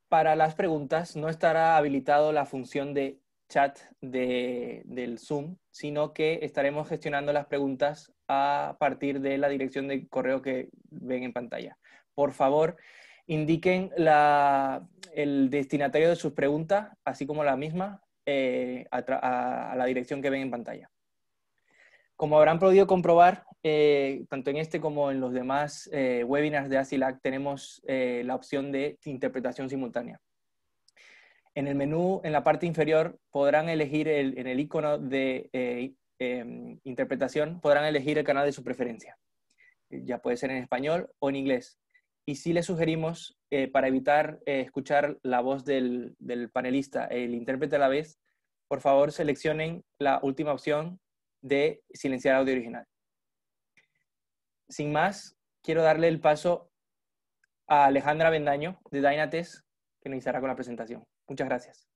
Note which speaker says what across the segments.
Speaker 1: para las preguntas no estará habilitado la función de chat del Zoom, sino que estaremos gestionando las preguntas a partir de la dirección de correo que ven en pantalla. Por favor, indiquen el destinatario de sus preguntas, así como la misma, a la dirección que ven en pantalla. Como habrán podido comprobar, tanto en este como en los demás webinars de ASILAC, tenemos la opción de interpretación simultánea. En el menú, en la parte inferior, podrán elegir en el icono de interpretación, podrán elegir el canal de su preferencia. Ya puede ser en español o en inglés. Y sí les sugerimos, para evitar escuchar la voz del panelista, el intérprete a la vez, por favor seleccionen la última opción de silenciar audio original. Sin más, quiero darle el paso a Alejandra Bendaño de Dynates, que nos iniciará con la presentación. Muchas gracias.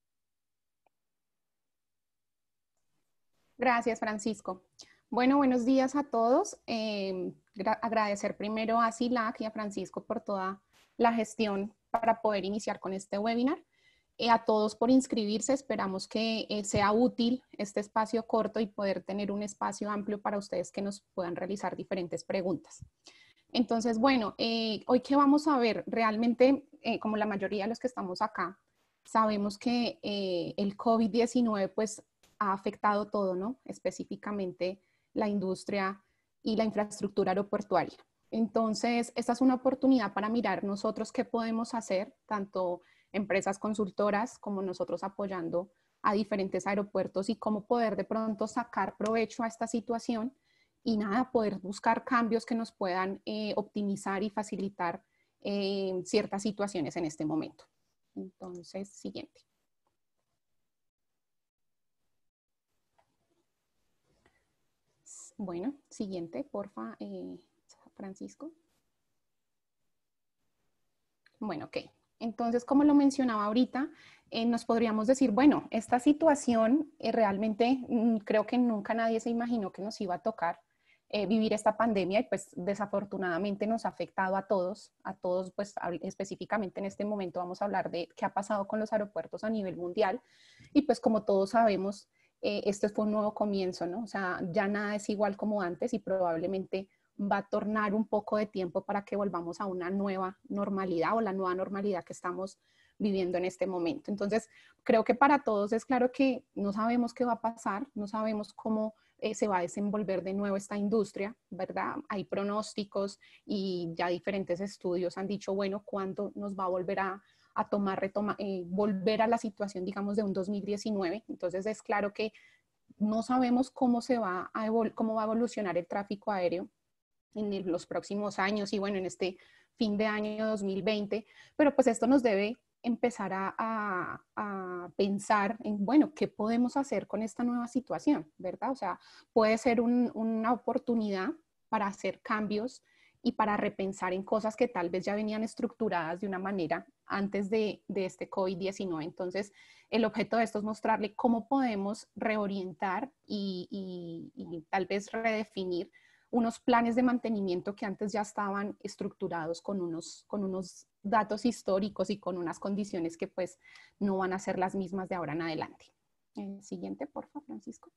Speaker 2: Gracias, Francisco. Bueno, buenos días a todos. Agradecer primero a SILAC y a Francisco por toda la gestión para poder iniciar con este webinar. A todos por inscribirse, esperamos que sea útil este espacio corto y poder tener un espacio amplio para ustedes que nos puedan realizar diferentes preguntas. Entonces, bueno, hoy que vamos a ver, realmente, como la mayoría de los que estamos acá, sabemos que el COVID-19 pues ha afectado todo, ¿no? Específicamente la industria y la infraestructura aeroportuaria. Entonces, esta es una oportunidad para mirar nosotros qué podemos hacer, tanto empresas consultoras como nosotros apoyando a diferentes aeropuertos y cómo poder de pronto sacar provecho a esta situación y nada, poder buscar cambios que nos puedan optimizar y facilitar ciertas situaciones en este momento. Entonces, siguiente. Bueno, siguiente, porfa, Francisco. Bueno, ok. Entonces, como lo mencionaba ahorita, nos podríamos decir, bueno, esta situación realmente creo que nunca nadie se imaginó que nos iba a tocar vivir esta pandemia y pues desafortunadamente nos ha afectado a todos pues específicamente en este momento vamos a hablar de qué ha pasado con los aeropuertos a nivel mundial y pues como todos sabemos, este fue un nuevo comienzo, ¿no? O sea, ya nada es igual como antes y probablemente va a tornar un poco de tiempo para que volvamos a una nueva normalidad o la nueva normalidad que estamos viviendo en este momento. Entonces, creo que para todos es claro que no sabemos qué va a pasar, no sabemos cómo se va a desenvolver de nuevo esta industria, ¿verdad? Hay pronósticos y ya diferentes estudios han dicho, bueno, ¿cuándo nos va a volver a volver a la situación, digamos, de un 2019? Entonces, es claro que no sabemos cómo cómo va a evolucionar el tráfico aéreo en los próximos años y bueno, en este fin de año 2020, pero pues esto nos debe empezar a pensar en, bueno, ¿qué podemos hacer con esta nueva situación? ¿Verdad? O sea, puede ser una oportunidad para hacer cambios y para repensar en cosas que tal vez ya venían estructuradas de una manera antes de este COVID-19. Entonces, el objeto de esto es mostrarle cómo podemos reorientar y tal vez redefinir unos planes de mantenimiento que antes ya estaban estructurados con unos datos históricos y con unas condiciones que pues no van a ser las mismas de ahora en adelante. Siguiente, por favor, Francisco.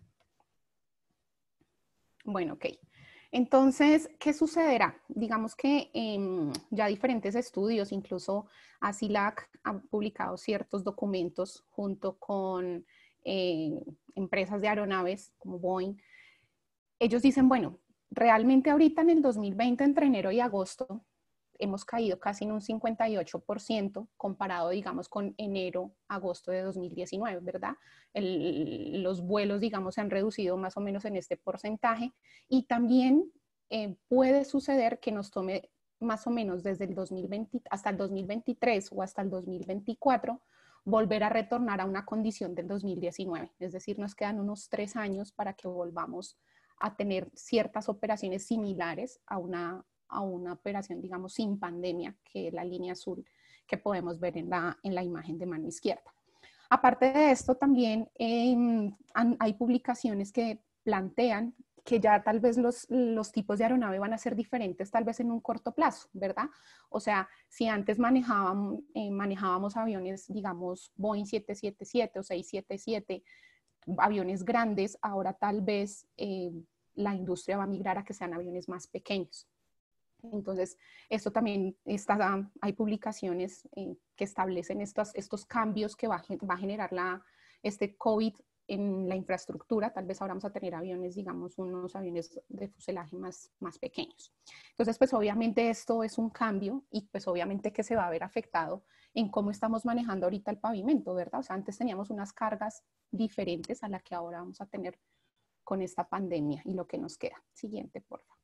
Speaker 2: Bueno, ok. Entonces, ¿qué sucederá? Digamos que ya diferentes estudios, incluso ASILAC ha publicado ciertos documentos junto con empresas de aeronaves como Boeing. Ellos dicen, bueno, realmente ahorita en el 2020, entre enero y agosto, hemos caído casi en un 58% comparado, digamos, con enero, agosto de 2019, ¿verdad? Los vuelos, digamos, se han reducido más o menos en este porcentaje y también puede suceder que nos tome más o menos desde el 2020 hasta el 2023 o hasta el 2024 volver a retornar a una condición del 2019. Es decir, nos quedan unos 3 años para que volvamos a tener ciertas operaciones similares a una operación, digamos, sin pandemia, que es la línea azul que podemos ver en la imagen de mano izquierda. Aparte de esto, también hay publicaciones que plantean que ya tal vez los tipos de aeronave van a ser diferentes, tal vez en un corto plazo, ¿verdad? O sea, si antes manejábamos aviones, digamos, Boeing 777 o 677, aviones grandes, ahora tal vez la industria va a migrar a que sean aviones más pequeños. Entonces, esto también hay publicaciones que establecen estos cambios que va a generar este COVID en la infraestructura. Tal vez ahora vamos a tener aviones, digamos, unos aviones de fuselaje más pequeños. Entonces, pues obviamente esto es un cambio y pues obviamente que se va a ver afectado en cómo estamos manejando ahorita el pavimento, ¿verdad? O sea, antes teníamos unas cargas diferentes a las que ahora vamos a tener con esta pandemia y lo que nos queda. Siguiente, por favor.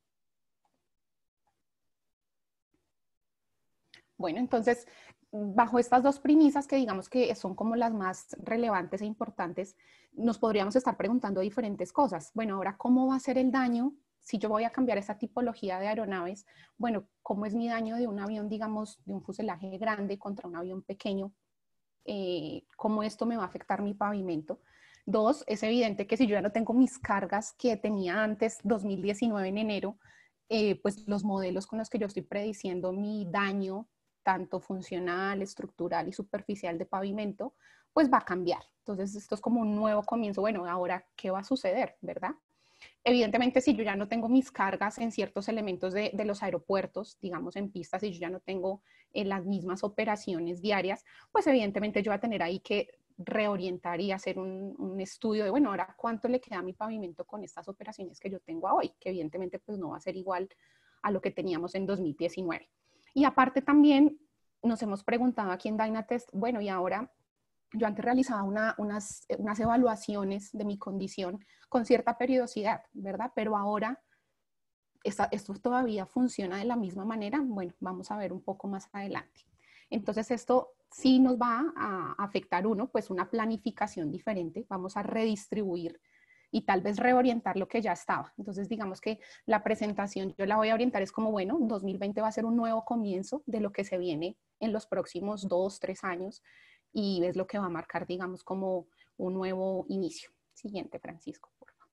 Speaker 2: Bueno, entonces, bajo estas dos premisas que digamos que son como las más relevantes e importantes, nos podríamos estar preguntando diferentes cosas. Bueno, ahora, ¿cómo va a ser el daño si yo voy a cambiar esa tipología de aeronaves? Bueno, ¿cómo es mi daño de un avión, digamos, de un fuselaje grande contra un avión pequeño? ¿Cómo esto me va a afectar mi pavimento? Dos, es evidente que si yo ya no tengo mis cargas que tenía antes, 2019 en enero, pues los modelos con los que yo estoy prediciendo mi daño tanto funcional, estructural y superficial de pavimento, pues va a cambiar. Entonces, esto es como un nuevo comienzo. Bueno, ahora, ¿qué va a suceder, verdad? Evidentemente, si yo ya no tengo mis cargas en ciertos elementos de los aeropuertos, digamos en pistas, si yo ya no tengo las mismas operaciones diarias, pues evidentemente yo voy a tener ahí que reorientar y hacer un estudio de, bueno, ahora cuánto le queda a mi pavimento con estas operaciones que yo tengo hoy, que evidentemente pues no va a ser igual a lo que teníamos en 2019. Y aparte también nos hemos preguntado aquí en Dynatest, bueno, y ahora yo antes realizaba unas evaluaciones de mi condición con cierta periodicidad, ¿verdad? Pero ahora esto todavía funciona de la misma manera. Bueno, vamos a ver un poco más adelante. Entonces esto sí nos va a afectar pues una planificación diferente. Vamos a redistribuir y tal vez reorientar lo que ya estaba. Entonces digamos que la presentación yo la voy a orientar es como, bueno, 2020 va a ser un nuevo comienzo de lo que se viene en los próximos 2, 3 años y es lo que va a marcar, digamos, como un nuevo inicio. Siguiente, Francisco, por favor.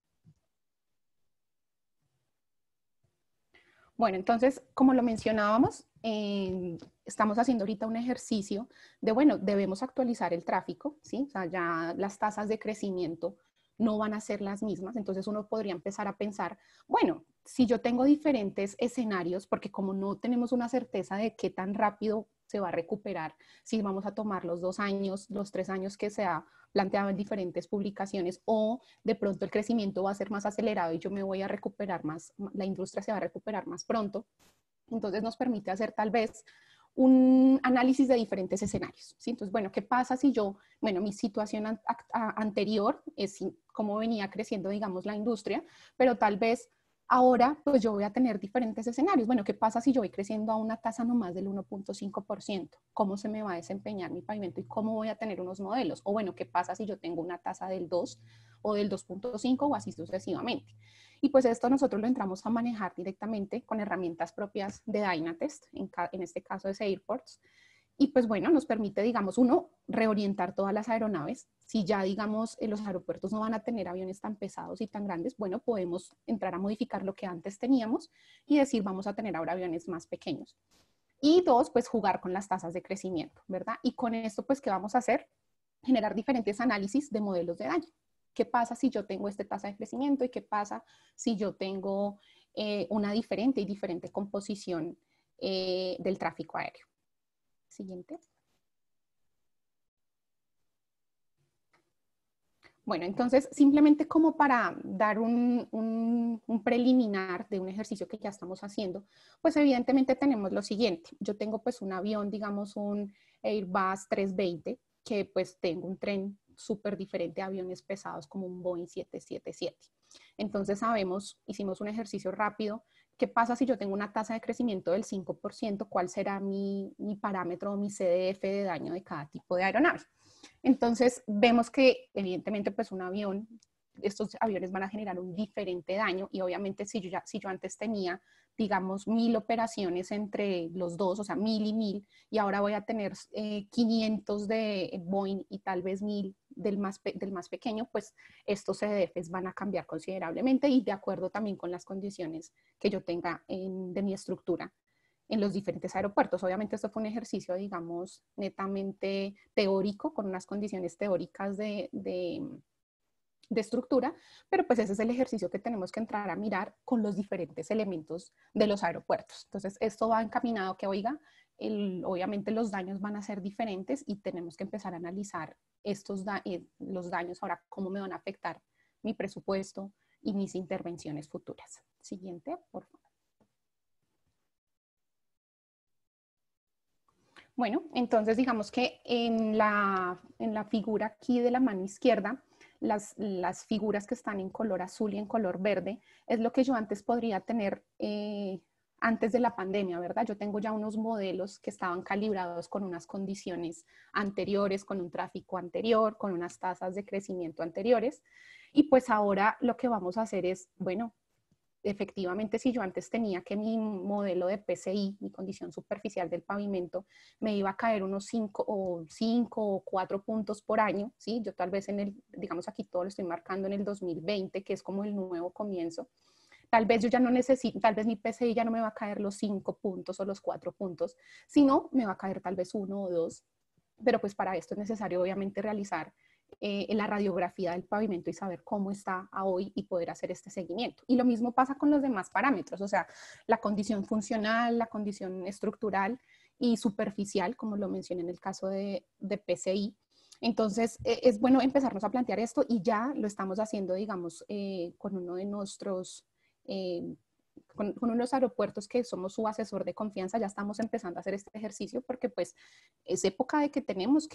Speaker 2: Bueno, entonces, como lo mencionábamos, estamos haciendo ahorita un ejercicio de, bueno, debemos actualizar el tráfico, ¿sí? O sea, ya las tasas de crecimiento no van a ser las mismas, entonces uno podría empezar a pensar, bueno, si yo tengo diferentes escenarios, porque como no tenemos una certeza de qué tan rápido se va a recuperar, si vamos a tomar los 2 años, los 3 años que se ha planteado en diferentes publicaciones, o de pronto el crecimiento va a ser más acelerado y yo me voy a recuperar más, la industria se va a recuperar más pronto. Entonces nos permite hacer tal vez un análisis de diferentes escenarios, ¿sí? Entonces, bueno, ¿qué pasa si yo, bueno, mi situación anterior es cómo venía creciendo, digamos, la industria, pero tal vez ahora, pues yo voy a tener diferentes escenarios. Bueno, ¿qué pasa si yo voy creciendo a una tasa no más del 1.5%? ¿Cómo se me va a desempeñar mi pavimento y cómo voy a tener unos modelos? O bueno, ¿qué pasa si yo tengo una tasa del 2 o del 2.5 o así sucesivamente? Y pues esto nosotros lo entramos a manejar directamente con herramientas propias de Dynatest, en este caso es Airports. Y pues bueno, nos permite, digamos, uno, reorientar todas las aeronaves. Si ya, digamos, los aeropuertos no van a tener aviones tan pesados y tan grandes, bueno, podemos entrar a modificar lo que antes teníamos y decir, vamos a tener ahora aviones más pequeños. Y dos, pues jugar con las tasas de crecimiento, ¿verdad? Y con esto, pues, ¿qué vamos a hacer? Generar diferentes análisis de modelos de daño. ¿Qué pasa si yo tengo esta tasa de crecimiento y qué pasa si yo tengo una diferente composición del tráfico aéreo? Siguiente. Bueno, entonces simplemente como para dar un preliminar de un ejercicio que ya estamos haciendo, pues evidentemente tenemos lo siguiente. Yo tengo pues un avión, digamos un Airbus 320, que pues tengo un tren súper diferente a aviones pesados como un Boeing 777. Entonces sabemos, hicimos un ejercicio rápido. ¿Qué pasa si yo tengo una tasa de crecimiento del 5%? ¿Cuál será mi parámetro o mi CDF de daño de cada tipo de aeronave? Entonces vemos que evidentemente pues un avión, estos aviones van a generar un diferente daño y obviamente si yo antes tenía digamos 1000 operaciones entre los dos, o sea 1000 y 1000, y ahora voy a tener 500 de Boeing y tal vez 1000 del más pequeño, pues estos CDFs van a cambiar considerablemente y de acuerdo también con las condiciones que yo tenga de mi estructura en los diferentes aeropuertos. Obviamente esto fue un ejercicio, digamos, netamente teórico, con unas condiciones teóricas de estructura, pero pues ese es el ejercicio que tenemos que entrar a mirar con los diferentes elementos de los aeropuertos. Entonces, esto va encaminado que, oiga, obviamente los daños van a ser diferentes y tenemos que empezar a analizar los daños ahora, cómo me van a afectar mi presupuesto y mis intervenciones futuras. Siguiente, por favor. Bueno, entonces digamos que en la figura aquí de la mano izquierda, las figuras que están en color azul y en color verde, es lo que yo antes podría tener antes de la pandemia, ¿verdad? Yo tengo ya unos modelos que estaban calibrados con unas condiciones anteriores, con un tráfico anterior, con unas tasas de crecimiento anteriores. Y pues ahora lo que vamos a hacer es, bueno, efectivamente, si yo antes tenía que mi modelo de PCI, mi condición superficial del pavimento, me iba a caer unos 5 o 4 puntos por año, ¿sí? Yo tal vez digamos aquí todo lo estoy marcando en el 2020, que es como el nuevo comienzo. Tal vez yo ya no necesito, tal vez mi PCI ya no me va a caer los 5 puntos o los 4 puntos, sino me va a caer tal vez 1 o 2. Pero pues para esto es necesario obviamente realizar la radiografía del pavimento y saber cómo está a hoy y poder hacer este seguimiento. Y lo mismo pasa con los demás parámetros, o sea, la condición funcional, la condición estructural y superficial, como lo mencioné en el caso de PCI. Entonces, es bueno empezarnos a plantear esto y ya lo estamos haciendo, digamos, con uno de nuestros... con unos aeropuertos que somos su asesor de confianza, ya estamos empezando a hacer este ejercicio porque pues es época de que tenemos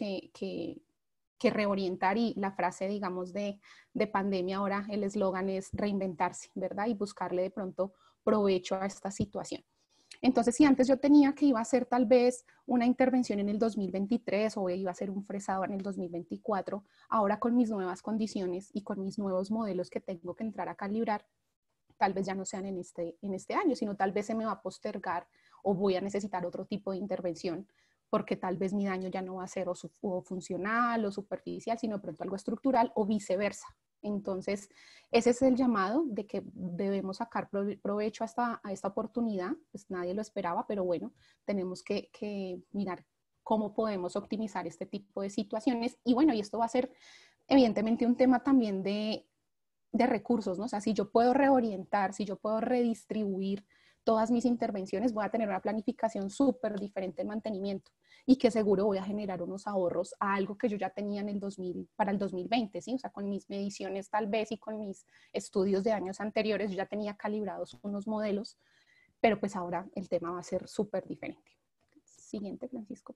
Speaker 2: que reorientar y la frase, digamos, de pandemia ahora, el eslogan es reinventarse, ¿verdad? Y buscarle de pronto provecho a esta situación. Entonces, si antes yo tenía que iba a hacer tal vez una intervención en el 2023 o iba a hacer un fresado en el 2024, ahora con mis nuevas condiciones y con mis nuevos modelos que tengo que entrar a calibrar, tal vez ya no sean en este año, sino tal vez se me va a postergar o voy a necesitar otro tipo de intervención porque tal vez mi daño ya no va a ser o funcional o superficial, sino de pronto algo estructural o viceversa. Entonces, ese es el llamado de que debemos sacar provecho a esta oportunidad. Pues nadie lo esperaba, pero bueno, tenemos que mirar cómo podemos optimizar este tipo de situaciones. Y bueno, y esto va a ser evidentemente un tema también de recursos, ¿no? O sea, si yo puedo reorientar, si yo puedo redistribuir todas mis intervenciones, voy a tener una planificación súper diferente en mantenimiento y que seguro voy a generar unos ahorros a algo que yo ya tenía en el 2000, para el 2020, ¿sí? O sea, con mis mediciones tal vez y con mis estudios de años anteriores, yo ya tenía calibrados unos modelos, pero pues ahora el tema va a ser súper diferente. Siguiente, Francisco.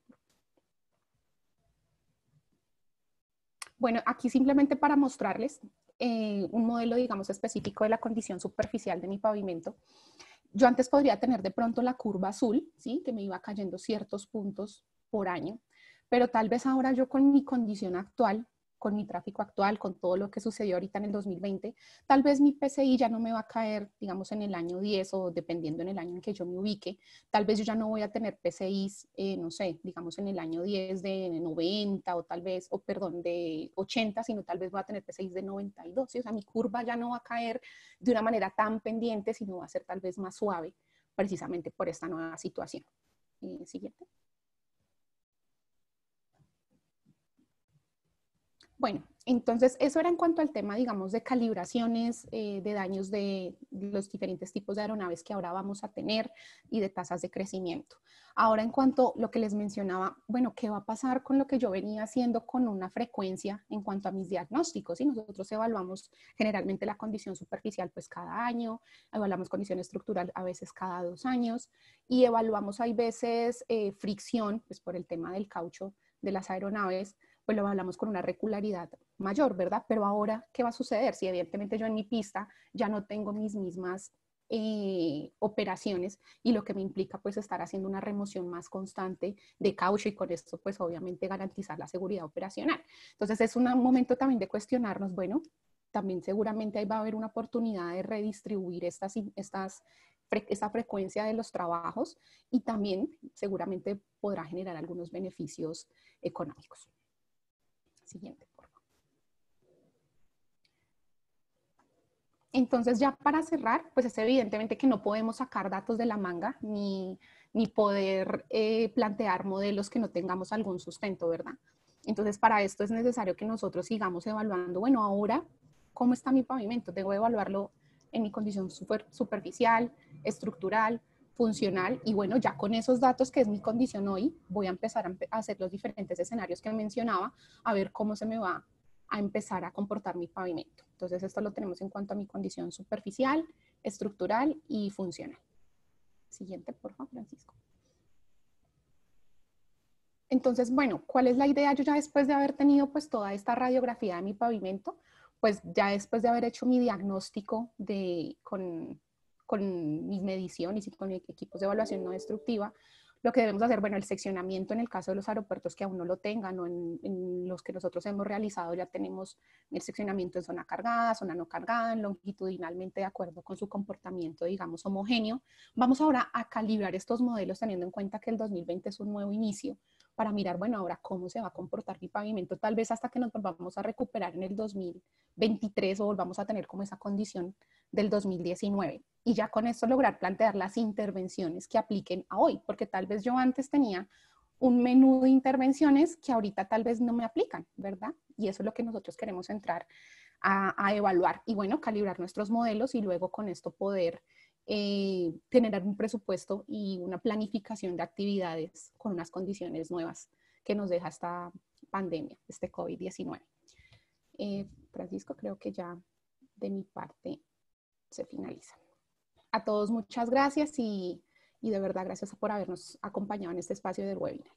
Speaker 2: Bueno, aquí simplemente para mostrarles un modelo, digamos, específico de la condición superficial de mi pavimento. Yo antes podría tener de pronto la curva azul, ¿sí? Que me iba cayendo ciertos puntos por año, pero tal vez ahora yo con mi condición actual, con mi tráfico actual, con todo lo que sucedió ahorita en el 2020, tal vez mi PCI ya no me va a caer, digamos, en el año 10 o dependiendo en el año en que yo me ubique, tal vez yo ya no voy a tener PCIs, no sé, digamos en el año 10 de 90 o tal vez, o perdón, de 80, sino tal vez voy a tener PCIs de 92, ¿sí? O sea, mi curva ya no va a caer de una manera tan pendiente, sino va a ser tal vez más suave, precisamente por esta nueva situación. Siguiente. Bueno, entonces eso era en cuanto al tema, digamos, de calibraciones, de daños de los diferentes tipos de aeronaves que ahora vamos a tener y de tasas de crecimiento. Ahora en cuanto a lo que les mencionaba, bueno, ¿qué va a pasar con lo que yo venía haciendo con una frecuencia en cuanto a mis diagnósticos? Y nosotros evaluamos generalmente la condición superficial pues cada año, evaluamos condición estructural a veces cada 2 años y evaluamos hay veces fricción, pues por el tema del caucho de las aeronaves, pues lo hablamos con una regularidad mayor, ¿verdad? Pero ahora, ¿qué va a suceder? Si evidentemente yo en mi pista ya no tengo mis mismas operaciones y lo que me implica pues estar haciendo una remoción más constante de caucho y con esto pues obviamente garantizar la seguridad operacional. Entonces es un momento también de cuestionarnos, bueno, también seguramente ahí va a haber una oportunidad de redistribuir esta frecuencia de los trabajos y también seguramente podrá generar algunos beneficios económicos. Siguiente, por favor. Entonces, ya para cerrar, pues es evidentemente que no podemos sacar datos de la manga ni poder plantear modelos que no tengamos algún sustento, ¿verdad? Entonces, para esto es necesario que nosotros sigamos evaluando, bueno, ahora, ¿cómo está mi pavimento? Debo evaluarlo en mi condición superficial, estructural, funcional, y bueno, ya con esos datos, que es mi condición hoy, voy a empezar a hacer los diferentes escenarios que mencionaba, a ver cómo se me va a empezar a comportar mi pavimento. Entonces, esto lo tenemos en cuanto a mi condición superficial, estructural y funcional. Siguiente, por favor, Francisco. Entonces, bueno, ¿cuál es la idea? Yo ya después de haber tenido pues toda esta radiografía de mi pavimento, pues ya después de haber hecho mi diagnóstico con mis mediciones y con mis equipos de evaluación no destructiva, lo que debemos hacer, bueno, el seccionamiento en el caso de los aeropuertos que aún no lo tengan o en los que nosotros hemos realizado, ya tenemos el seccionamiento en zona cargada, zona no cargada, longitudinalmente de acuerdo con su comportamiento, digamos, homogéneo. Vamos ahora a calibrar estos modelos teniendo en cuenta que el 2020 es un nuevo inicio para mirar, bueno, ahora cómo se va a comportar mi pavimento, tal vez hasta que nos volvamos a recuperar en el 2023 o volvamos a tener como esa condición del 2019. Y ya con esto lograr plantear las intervenciones que apliquen a hoy, porque tal vez yo antes tenía un menú de intervenciones que ahorita tal vez no me aplican, ¿verdad? Y eso es lo que nosotros queremos entrar a evaluar y bueno, calibrar nuestros modelos y luego con esto poder generar un presupuesto y una planificación de actividades con unas condiciones nuevas que nos deja esta pandemia, este COVID-19. Francisco, creo que ya de mi parte se finaliza. A todos muchas gracias y de verdad gracias por habernos acompañado en este espacio del webinar.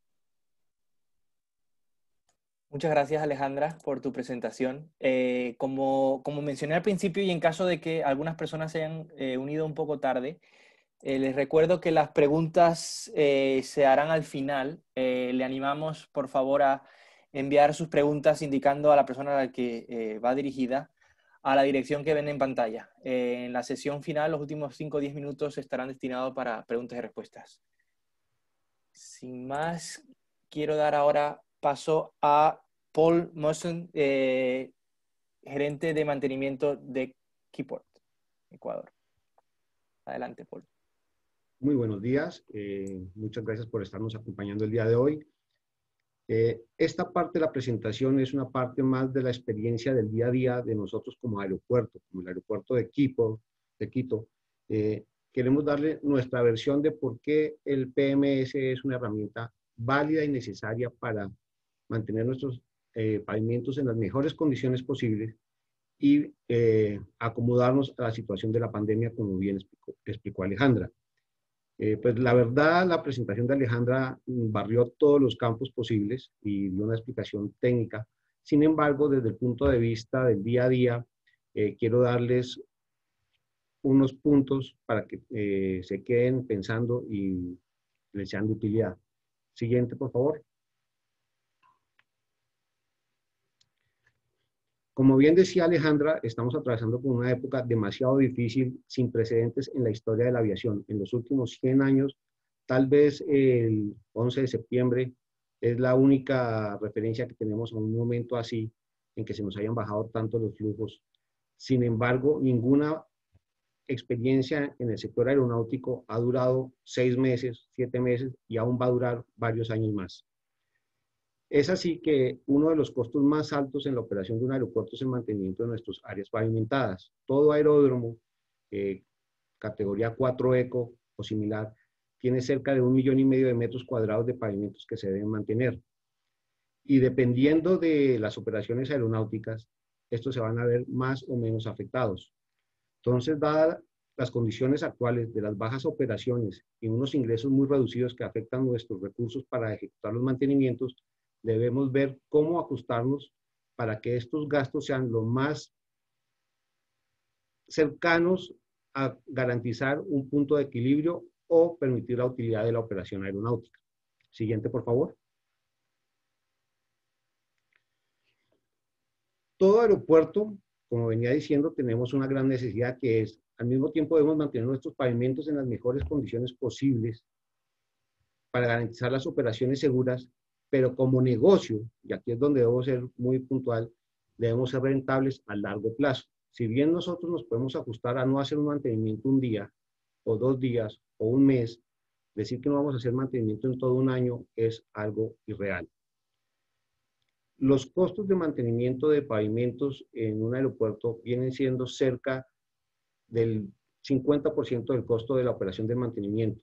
Speaker 1: Muchas gracias, Alejandra, por tu presentación. Como mencioné al principio, y en caso de que algunas personas se hayan unido un poco tarde, les recuerdo que las preguntas se harán al final. Le animamos, por favor, a enviar sus preguntas indicando a la persona a la que va dirigida a la dirección que ven en pantalla. En la sesión final, los últimos 5 o 10 minutos estarán destinados para preguntas y respuestas. Sin más, quiero dar ahora paso a Paul Mossen, gerente de mantenimiento de Keyport, Ecuador. Adelante, Paul.
Speaker 3: Muy buenos días. Muchas gracias por estarnos acompañando el día de hoy. Esta parte de la presentación es una parte más de la experiencia del día a día de nosotros como aeropuerto, como el aeropuerto de Quito. Queremos darle nuestra versión de por qué el PMS es una herramienta válida y necesaria para mantener nuestros pavimentos en las mejores condiciones posibles y acomodarnos a la situación de la pandemia, como bien explicó Alejandra. Pues la verdad, la presentación de Alejandra barrió todos los campos posibles y dio una explicación técnica. Sin embargo, desde el punto de vista del día a día, quiero darles unos puntos para que se queden pensando y les sean de utilidad. Siguiente, por favor. Como bien decía Alejandra, estamos atravesando por una época demasiado difícil, sin precedentes en la historia de la aviación. En los últimos 100 años, tal vez el 11 de septiembre es la única referencia que tenemos a un momento así, en que se nos hayan bajado tanto los flujos. Sin embargo, ninguna experiencia en el sector aeronáutico ha durado 6 meses, 7 meses y aún va a durar varios años más. Es así que uno de los costos más altos en la operación de un aeropuerto es el mantenimiento de nuestras áreas pavimentadas. Todo aeródromo, categoría 4 eco o similar, tiene cerca de 1,5 millones de metros cuadrados de pavimentos que se deben mantener. Y dependiendo de las operaciones aeronáuticas, estos se van a ver más o menos afectados. Entonces, dadas las condiciones actuales de las bajas operaciones y unos ingresos muy reducidos que afectan nuestros recursos para ejecutar los mantenimientos, debemos ver cómo ajustarnos para que estos gastos sean lo más cercanos a garantizar un punto de equilibrio o permitir la utilidad de la operación aeronáutica. Siguiente, por favor. Todo aeropuerto, como venía diciendo, tenemos una gran necesidad que es, al mismo tiempo debemos mantener nuestros pavimentos en las mejores condiciones posibles para garantizar las operaciones seguras, pero como negocio, y aquí es donde debo ser muy puntual, debemos ser rentables a largo plazo. Si bien nosotros nos podemos ajustar a no hacer un mantenimiento un día, o 2 días, o un mes, decir que no vamos a hacer mantenimiento en todo un año es algo irreal. Los costos de mantenimiento de pavimentos en un aeropuerto vienen siendo cerca del 50% del costo de la operación de mantenimiento.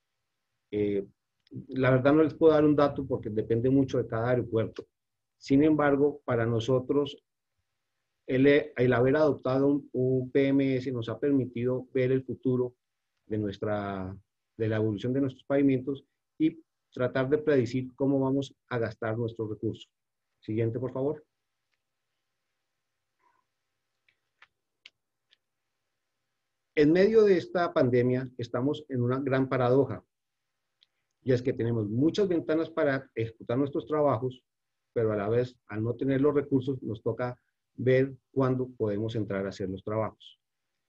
Speaker 3: La verdad no les puedo dar un dato porque depende mucho de cada aeropuerto. Sin embargo, para nosotros, el haber adoptado un PMS nos ha permitido ver el futuro de la evolución de nuestros pavimentos y tratar de predecir cómo vamos a gastar nuestros recursos. Siguiente, por favor. En medio de esta pandemia estamos en una gran paradoja, y es que tenemos muchas ventanas para ejecutar nuestros trabajos, pero a la vez, al no tener los recursos, nos toca ver cuándo podemos entrar a hacer los trabajos.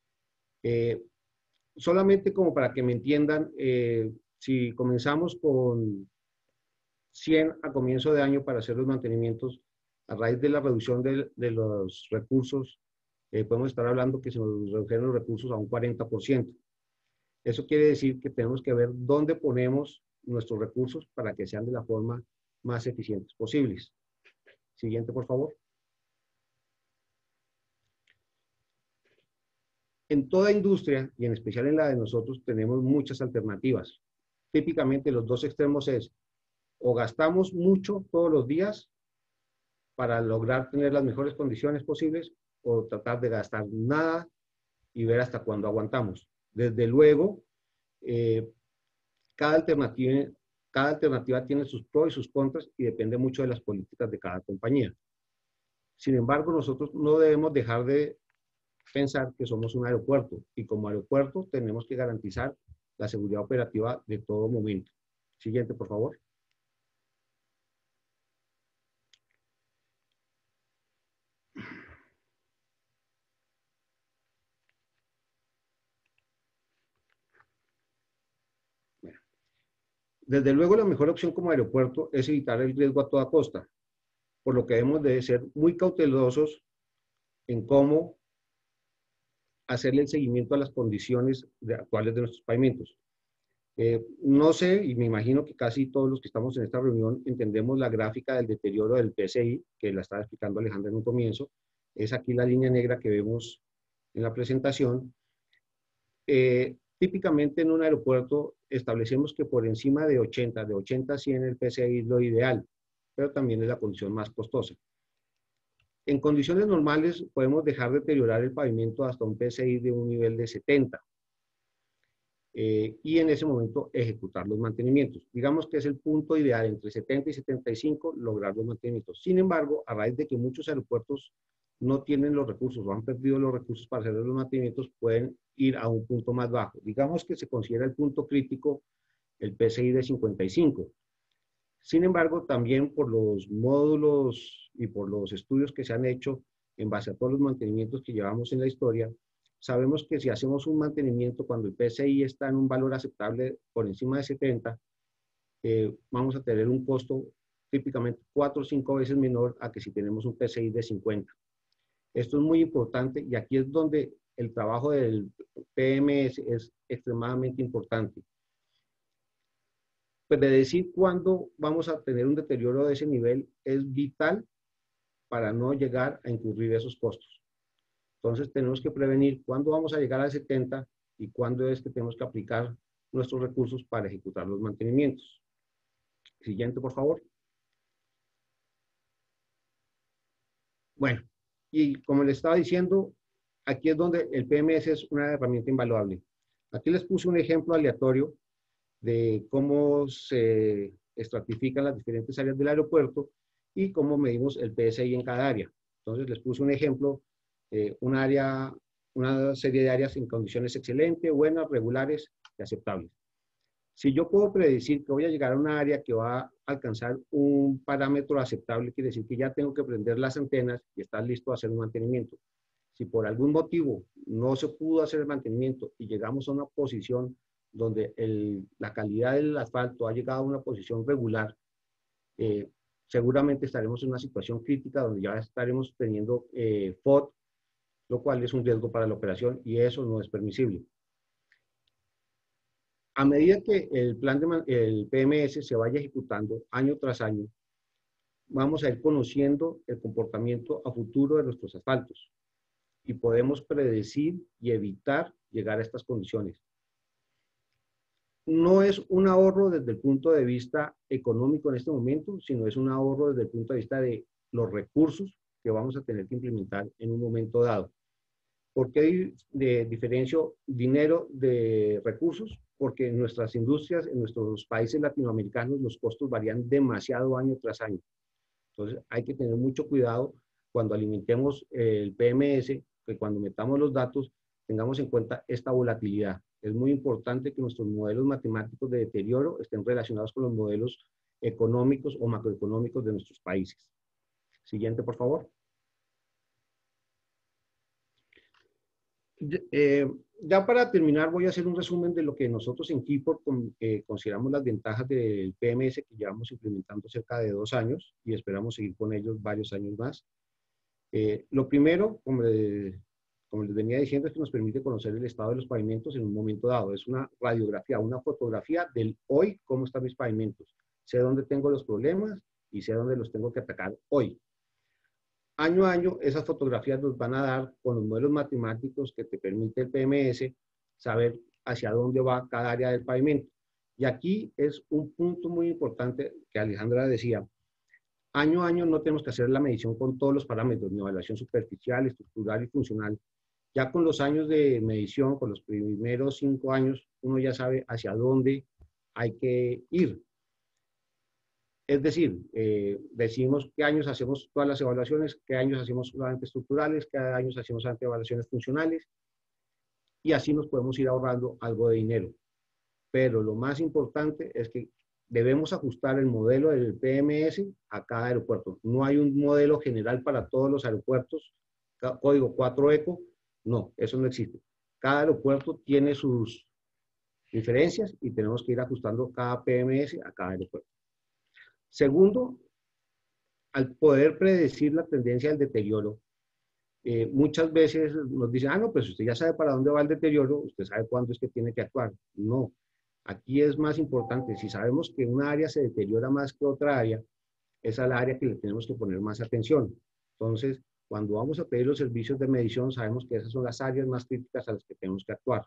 Speaker 3: Solamente como para que me entiendan, si comenzamos con 100 a comienzo de año para hacer los mantenimientos, a raíz de la reducción de los recursos, podemos estar hablando que se nos redujeron los recursos a un 40%. Eso quiere decir que tenemos que ver dónde ponemos nuestros recursos para que sean de la forma más eficientes posibles. Siguiente, por favor. En toda industria, y en especial en la de nosotros, tenemos muchas alternativas. Típicamente los dos extremos es, o gastamos mucho todos los días para lograr tener las mejores condiciones posibles, o tratar de gastar nada y ver hasta cuándo aguantamos. Desde luego, cada alternativa tiene sus pros y sus contras y depende mucho de las políticas de cada compañía. Sin embargo, nosotros no debemos dejar de pensar que somos un aeropuerto y como aeropuerto tenemos que garantizar la seguridad operativa de todo momento. Siguiente, por favor. Desde luego, la mejor opción como aeropuerto es evitar el riesgo a toda costa, por lo que debemos de ser muy cautelosos en cómo hacerle el seguimiento a las condiciones actuales de nuestros pavimentos. No sé, y me imagino que casi todos los que estamos en esta reunión entendemos la gráfica del deterioro del PCI, que la estaba explicando Alejandra en un comienzo. Es aquí la línea negra que vemos en la presentación. Típicamente en un aeropuerto establecemos que por encima de 80 a 100 el PCI es lo ideal, pero también es la condición más costosa. En condiciones normales podemos dejar deteriorar el pavimento hasta un PCI de un nivel de 70 y en ese momento ejecutar los mantenimientos. Digamos que es el punto ideal entre 70 y 75 lograr los mantenimientos. Sin embargo, a raíz de que muchos aeropuertos no tienen los recursos o han perdido los recursos para hacer los mantenimientos, pueden ir a un punto más bajo. Digamos que se considera el punto crítico el PCI de 55. Sin embargo, también por los módulos y por los estudios que se han hecho en base a todos los mantenimientos que llevamos en la historia, sabemos que si hacemos un mantenimiento cuando el PCI está en un valor aceptable por encima de 70, vamos a tener un costo típicamente 4 o 5 veces menor a que si tenemos un PCI de 50. Esto es muy importante y aquí es donde el trabajo del PMS es extremadamente importante. Pues de decir cuándo vamos a tener un deterioro de ese nivel es vital para no llegar a incurrir esos costos. Entonces tenemos que prevenir cuándo vamos a llegar a 70 y cuándo es que tenemos que aplicar nuestros recursos para ejecutar los mantenimientos. Siguiente, por favor. Bueno, y como les estaba diciendo, aquí es donde el PMS es una herramienta invaluable. Aquí les puse un ejemplo aleatorio de cómo se estratifican las diferentes áreas del aeropuerto y cómo medimos el PSI en cada área. Entonces les puse un ejemplo, una serie de áreas en condiciones excelentes, buenas, regulares y aceptables. Si yo puedo predecir que voy a llegar a una área que va a alcanzar un parámetro aceptable, quiere decir que ya tengo que prender las antenas y estar listo a hacer un mantenimiento. Si por algún motivo no se pudo hacer el mantenimiento y llegamos a una posición donde la calidad del asfalto ha llegado a una posición regular, seguramente estaremos en una situación crítica donde ya estaremos teniendo FOD lo cual es un riesgo para la operación y eso no es permisible. A medida que el el PMS se vaya ejecutando año tras año, vamos a ir conociendo el comportamiento a futuro de nuestros asfaltos y podemos predecir y evitar llegar a estas condiciones. No es un ahorro desde el punto de vista económico en este momento, sino es un ahorro desde el punto de vista de los recursos que vamos a tener que implementar en un momento dado. ¿Por qué diferencio dinero de recursos? Porque en nuestras industrias, en nuestros países latinoamericanos, los costos varían demasiado año tras año. Entonces, hay que tener mucho cuidado cuando alimentemos el PMS, que cuando metamos los datos, tengamos en cuenta esta volatilidad. Es muy importante que nuestros modelos matemáticos de deterioro estén relacionados con los modelos económicos o macroeconómicos de nuestros países. Siguiente, por favor. Ya para terminar, voy a hacer un resumen de lo que nosotros en Keyport consideramos las ventajas del PMS que llevamos implementando cerca de 2 años y esperamos seguir con ellos varios años más. Lo primero, como les venía diciendo, es que nos permite conocer el estado de los pavimentos en un momento dado. Es una radiografía, una fotografía del hoy, cómo están mis pavimentos. Sé dónde tengo los problemas y sé dónde los tengo que atacar hoy. Año a año, esas fotografías nos van a dar con los modelos matemáticos que te permite el PMS saber hacia dónde va cada área del pavimento. Y aquí es un punto muy importante que Alejandra decía. Año a año no tenemos que hacer la medición con todos los parámetros, ni evaluación superficial, estructural y funcional. Ya con los años de medición, con los primeros 5 años, uno ya sabe hacia dónde hay que ir. Es decir, decimos qué años hacemos todas las evaluaciones, qué años hacemos solamente estructurales, qué años hacemos solamente evaluaciones funcionales, y así nos podemos ir ahorrando algo de dinero. Pero lo más importante es que debemos ajustar el modelo del PMS a cada aeropuerto. No hay un modelo general para todos los aeropuertos, código 4 ECO, no, eso no existe. Cada aeropuerto tiene sus diferencias y tenemos que ir ajustando cada PMS a cada aeropuerto. Segundo, al poder predecir la tendencia del deterioro, muchas veces nos dicen, no, pues usted ya sabe para dónde va el deterioro, usted sabe cuándo es que tiene que actuar. No, aquí es más importante, si sabemos que una área se deteriora más que otra área, esa es la área que le tenemos que poner más atención. Entonces, cuando vamos a pedir los servicios de medición, sabemos que esas son las áreas más críticas a las que tenemos que actuar.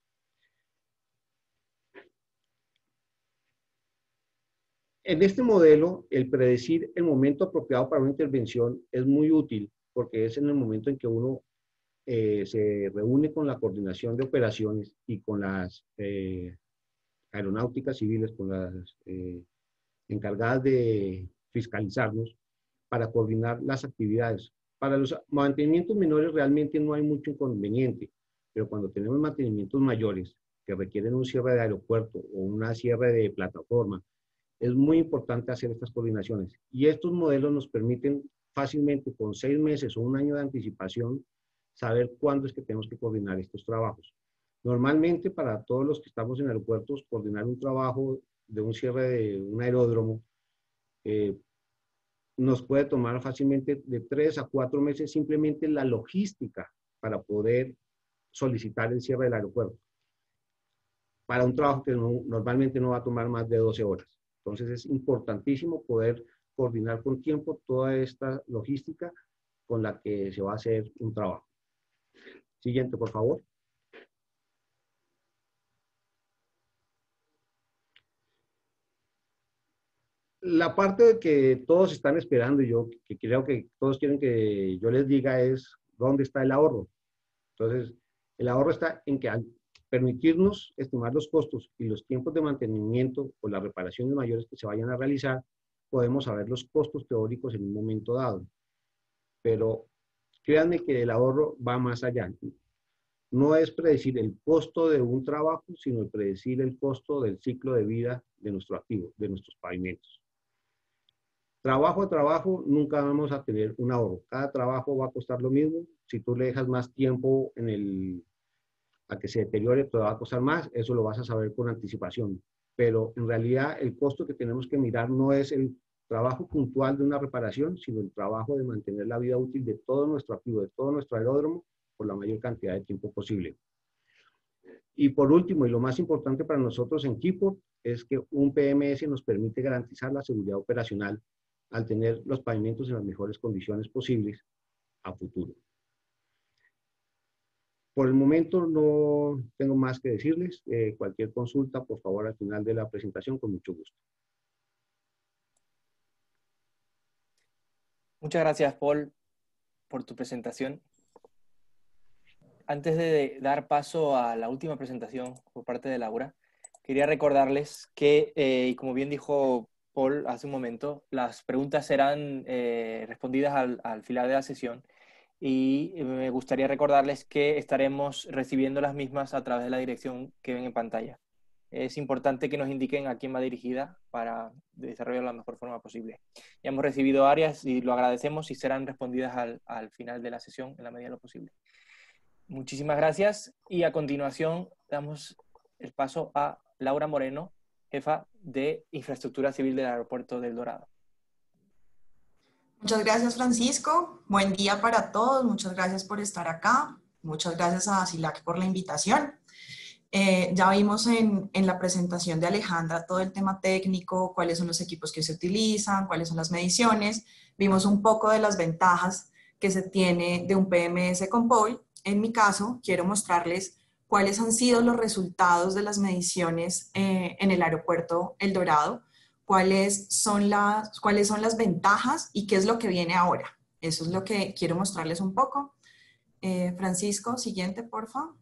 Speaker 3: En este modelo, el predecir el momento apropiado para una intervención es muy útil porque es en el momento en que uno se reúne con la coordinación de operaciones y con las aeronáuticas civiles, con las encargadas de fiscalizarnos para coordinar las actividades. Para los mantenimientos menores realmente no hay mucho inconveniente, pero cuando tenemos mantenimientos mayores que requieren un cierre de aeropuerto o una cierre de plataforma, es muy importante hacer estas coordinaciones. Y estos modelos nos permiten fácilmente, con 6 meses o un año de anticipación, saber cuándo es que tenemos que coordinar estos trabajos. Normalmente, para todos los que estamos en aeropuertos, coordinar un trabajo de un cierre de un aeródromo nos puede tomar fácilmente de 3 a 4 meses simplemente la logística para poder solicitar el cierre del aeropuerto. Para un trabajo que normalmente no va a tomar más de 12 horas. Entonces es importantísimo poder coordinar con tiempo toda esta logística con la que se va a hacer un trabajo. Siguiente, por favor. La parte que todos están esperando y yo que creo que todos quieren que yo les diga es dónde está el ahorro. Entonces, el ahorro está en que al permitirnos estimar los costos y los tiempos de mantenimiento o las reparaciones mayores que se vayan a realizar, podemos saber los costos teóricos en un momento dado. Pero créanme que el ahorro va más allá. No es predecir el costo de un trabajo, sino el predecir el costo del ciclo de vida de nuestro activo, de nuestros pavimentos. Trabajo a trabajo, nunca vamos a tener un ahorro. Cada trabajo va a costar lo mismo. Si tú le dejas más tiempo a que se deteriore, te va a costar más. Eso lo vas a saber con anticipación. Pero en realidad el costo que tenemos que mirar no es el trabajo puntual de una reparación, sino el trabajo de mantener la vida útil de todo nuestro activo, de todo nuestro aeródromo, por la mayor cantidad de tiempo posible. Y por último, y lo más importante para nosotros en Keyport, es que un PMS nos permite garantizar la seguridad operacional al tener los pavimentos en las mejores condiciones posibles a futuro. Por el momento no tengo más que decirles. Cualquier consulta, por favor, al final de la presentación, con mucho gusto.
Speaker 1: Muchas gracias, Paul, por tu presentación. Antes de dar paso a la última presentación por parte de Laura, quería recordarles que, y como bien dijo Paul hace un momento, las preguntas serán respondidas al final de la sesión, y me gustaría recordarles que estaremos recibiendo las mismas a través de la dirección que ven en pantalla. Es importante que nos indiquen a quién va dirigida para desarrollar de la mejor forma posible. Ya hemos recibido varias y lo agradecemos, y serán respondidas al final de la sesión en la medida de lo posible. Muchísimas gracias, y a continuación damos el paso a Laura Moreno, jefa de Infraestructura Civil del Aeropuerto del Dorado.
Speaker 4: Muchas gracias, Francisco. Buen día para todos. Muchas gracias por estar acá. Muchas gracias a SILAC por la invitación. Ya vimos en la presentación de Alejandra todo el tema técnico, cuáles son los equipos que se utilizan, cuáles son las mediciones. Vimos un poco de las ventajas que se tiene de un PMS con POL. En mi caso, quiero mostrarles cuáles han sido los resultados de las mediciones en el aeropuerto El Dorado, cuáles son las ventajas y qué es lo que viene ahora. Eso es lo que quiero mostrarles un poco. Francisco, siguiente, por favor.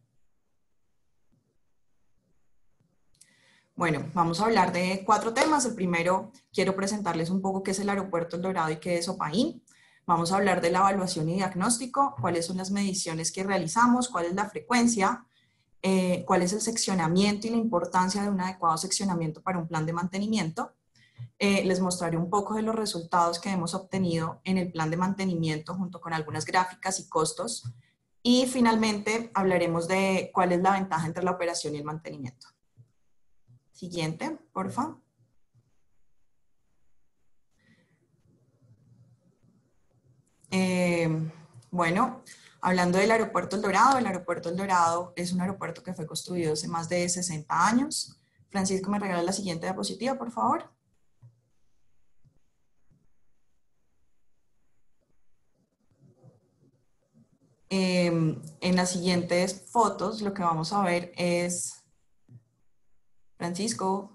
Speaker 4: Bueno, vamos a hablar de 4 temas. El primero, quiero presentarles un poco qué es el aeropuerto El Dorado y qué es OPAIN. Vamos a hablar de la evaluación y diagnóstico, cuáles son las mediciones que realizamos, cuál es la frecuencia, cuál es el seccionamiento y la importancia de un adecuado seccionamiento para un plan de mantenimiento. Les mostraré un poco de los resultados que hemos obtenido en el plan de mantenimiento junto con algunas gráficas y costos. Y finalmente hablaremos de cuál es la ventaja entre la operación y el mantenimiento. Siguiente, por favor. Bueno, hablando del aeropuerto El aeropuerto El Dorado es un aeropuerto que fue construido hace más de 60 años. Francisco, ¿me regala la siguiente diapositiva, por favor? En las siguientes fotos lo que vamos a ver es, Francisco,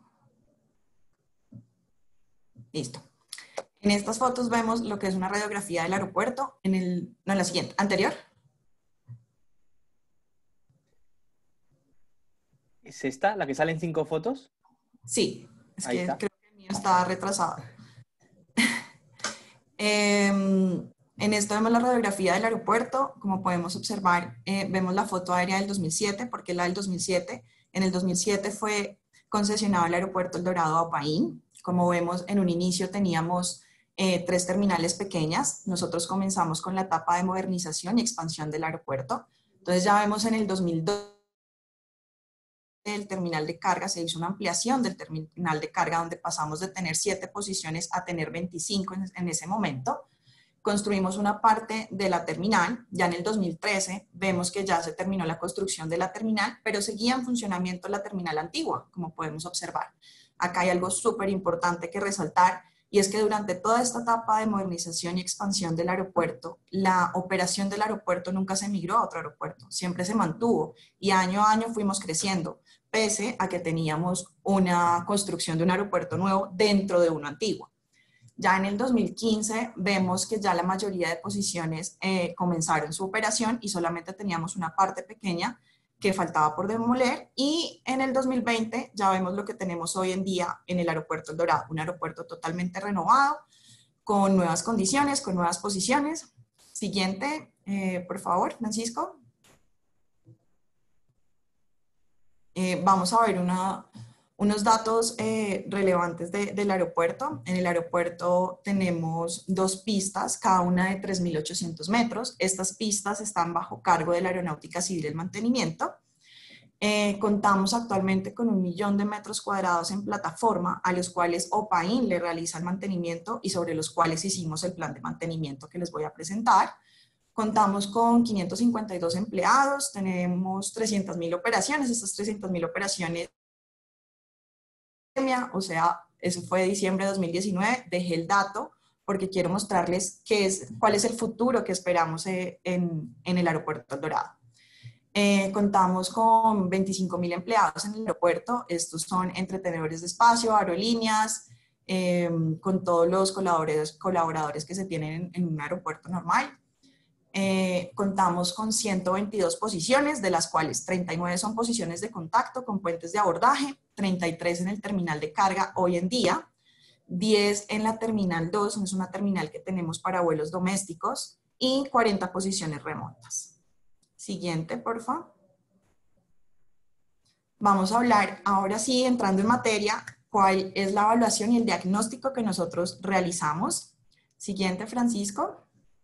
Speaker 4: listo. En estas fotos vemos lo que es una radiografía del aeropuerto, en la siguiente, anterior.
Speaker 1: ¿Es esta, la que sale en 5 fotos?
Speaker 4: Sí, es
Speaker 1: Ahí
Speaker 4: que
Speaker 1: está.
Speaker 4: creo que el mío está retrasado. En esto vemos la radiografía del aeropuerto. Como podemos observar, vemos la foto aérea del 2007, porque la del 2007. En el 2007 fue concesionado el aeropuerto El Dorado a OPAIN. Como vemos, en un inicio teníamos 3 terminales pequeñas. Nosotros comenzamos con la etapa de modernización y expansión del aeropuerto. Entonces ya vemos en el 2002 el terminal de carga, se hizo una ampliación del terminal de carga donde pasamos de tener 7 posiciones a tener 25 en ese momento. Construimos una parte de la terminal, ya en el 2013 vemos que ya se terminó la construcción de la terminal, pero seguía en funcionamiento la terminal antigua, como podemos observar. Acá hay algo súper importante que resaltar, y es que durante toda esta etapa de modernización y expansión del aeropuerto, la operación del aeropuerto nunca se migró a otro aeropuerto, siempre se mantuvo, y año a año fuimos creciendo, pese a que teníamos una construcción de un aeropuerto nuevo dentro de uno antiguo. Ya en el 2015 vemos que ya la mayoría de posiciones comenzaron su operación y solamente teníamos una parte pequeña que faltaba por demoler, y en el 2020 ya vemos lo que tenemos hoy en día en el aeropuerto El Dorado, un aeropuerto totalmente renovado, con nuevas condiciones, con nuevas posiciones. Siguiente, por favor, Francisco. Vamos a ver unos datos relevantes del aeropuerto. En el aeropuerto tenemos 2 pistas, cada una de 3.800 metros. Estas pistas están bajo cargo de la Aeronáutica Civil y el Mantenimiento. Contamos actualmente con 1 millón de metros cuadrados en plataforma, a los cuales OPAIN le realiza el mantenimiento y sobre los cuales hicimos el plan de mantenimiento que les voy a presentar. Contamos con 552 empleados, tenemos 300.000 operaciones, estas 300.000 operaciones, o sea, eso fue diciembre de 2019, dejé el dato porque quiero mostrarles cuál es el futuro que esperamos en el aeropuerto El Dorado. Contamos con 25.000 empleados en el aeropuerto, estos son entretenedores de espacio, aerolíneas, con todos los colaboradores que se tienen en un aeropuerto normal. Contamos con 122 posiciones, de las cuales 39 son posiciones de contacto con puentes de abordaje, 33 en el terminal de carga hoy en día, 10 en la terminal 2, es una terminal que tenemos para vuelos domésticos, y 40 posiciones remotas. Siguiente, por favor. Vamos a hablar, ahora sí, entrando en materia, cuál es la evaluación y el diagnóstico que nosotros realizamos. Siguiente, Francisco.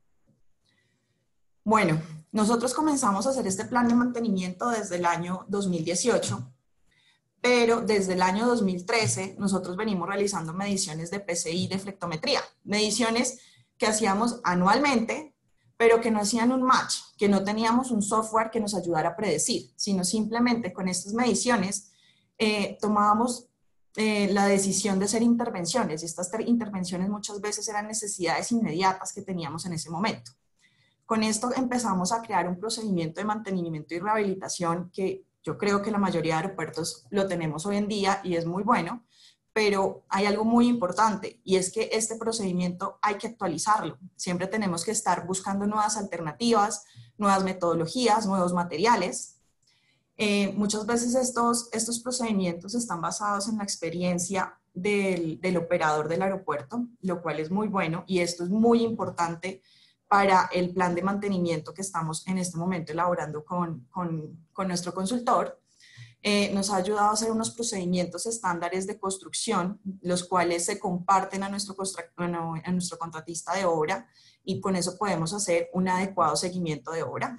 Speaker 4: Bueno, nosotros comenzamos a hacer este plan de mantenimiento desde el año 2018, pero desde el año 2013 nosotros venimos realizando mediciones de PCI de flectometría, mediciones que hacíamos anualmente, pero que no hacían un match, que no teníamos un software que nos ayudara a predecir, sino simplemente con estas mediciones tomábamos la decisión de hacer intervenciones, y estas intervenciones muchas veces eran necesidades inmediatas que teníamos en ese momento. Con esto empezamos a crear un procedimiento de mantenimiento y rehabilitación que yo creo que la mayoría de aeropuertos lo tenemos hoy en día y es muy bueno, pero hay algo muy importante y es que este procedimiento hay que actualizarlo. Siempre tenemos que estar buscando nuevas alternativas, nuevas metodologías, nuevos materiales. Muchas veces estos procedimientos están basados en la experiencia del operador del aeropuerto, lo cual es muy bueno y esto es muy importante para el plan de mantenimiento que estamos en este momento elaborando con nuestro consultor. Nos ha ayudado a hacer unos procedimientos estándares de construcción, los cuales se comparten a nuestro contratista de obra y con eso podemos hacer un adecuado seguimiento de obra.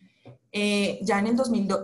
Speaker 4: Ya en el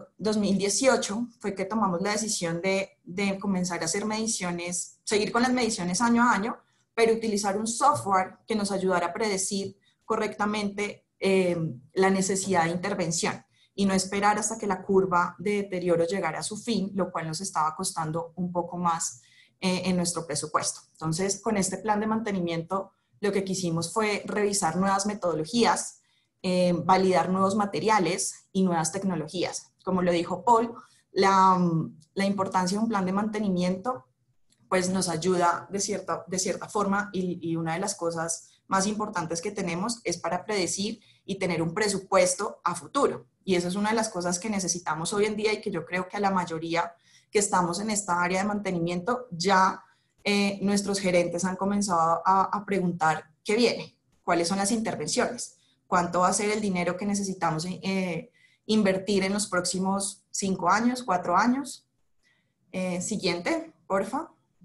Speaker 4: 2018 fue que tomamos la decisión de comenzar a hacer mediciones, seguir con las mediciones año a año, pero utilizar un software que nos ayudara a predecir correctamente la necesidad de intervención y no esperar hasta que la curva de deterioro llegara a su fin, lo cual nos estaba costando un poco más en nuestro presupuesto. Entonces, con este plan de mantenimiento, lo que quisimos fue revisar nuevas metodologías, validar nuevos materiales y nuevas tecnologías. Como lo dijo Paul, la importancia de un plan de mantenimiento pues nos ayuda de cierta forma y una de las cosas más importantes que tenemos es para predecir y tener un presupuesto a futuro. Y eso es una de las cosas que necesitamos hoy en día y que yo creo que a la mayoría que estamos en esta área de mantenimiento ya nuestros gerentes han comenzado a preguntar qué viene, cuáles son las intervenciones, cuánto va a ser el dinero que necesitamos invertir en los próximos 5 años, 4 años. Siguiente, porfa.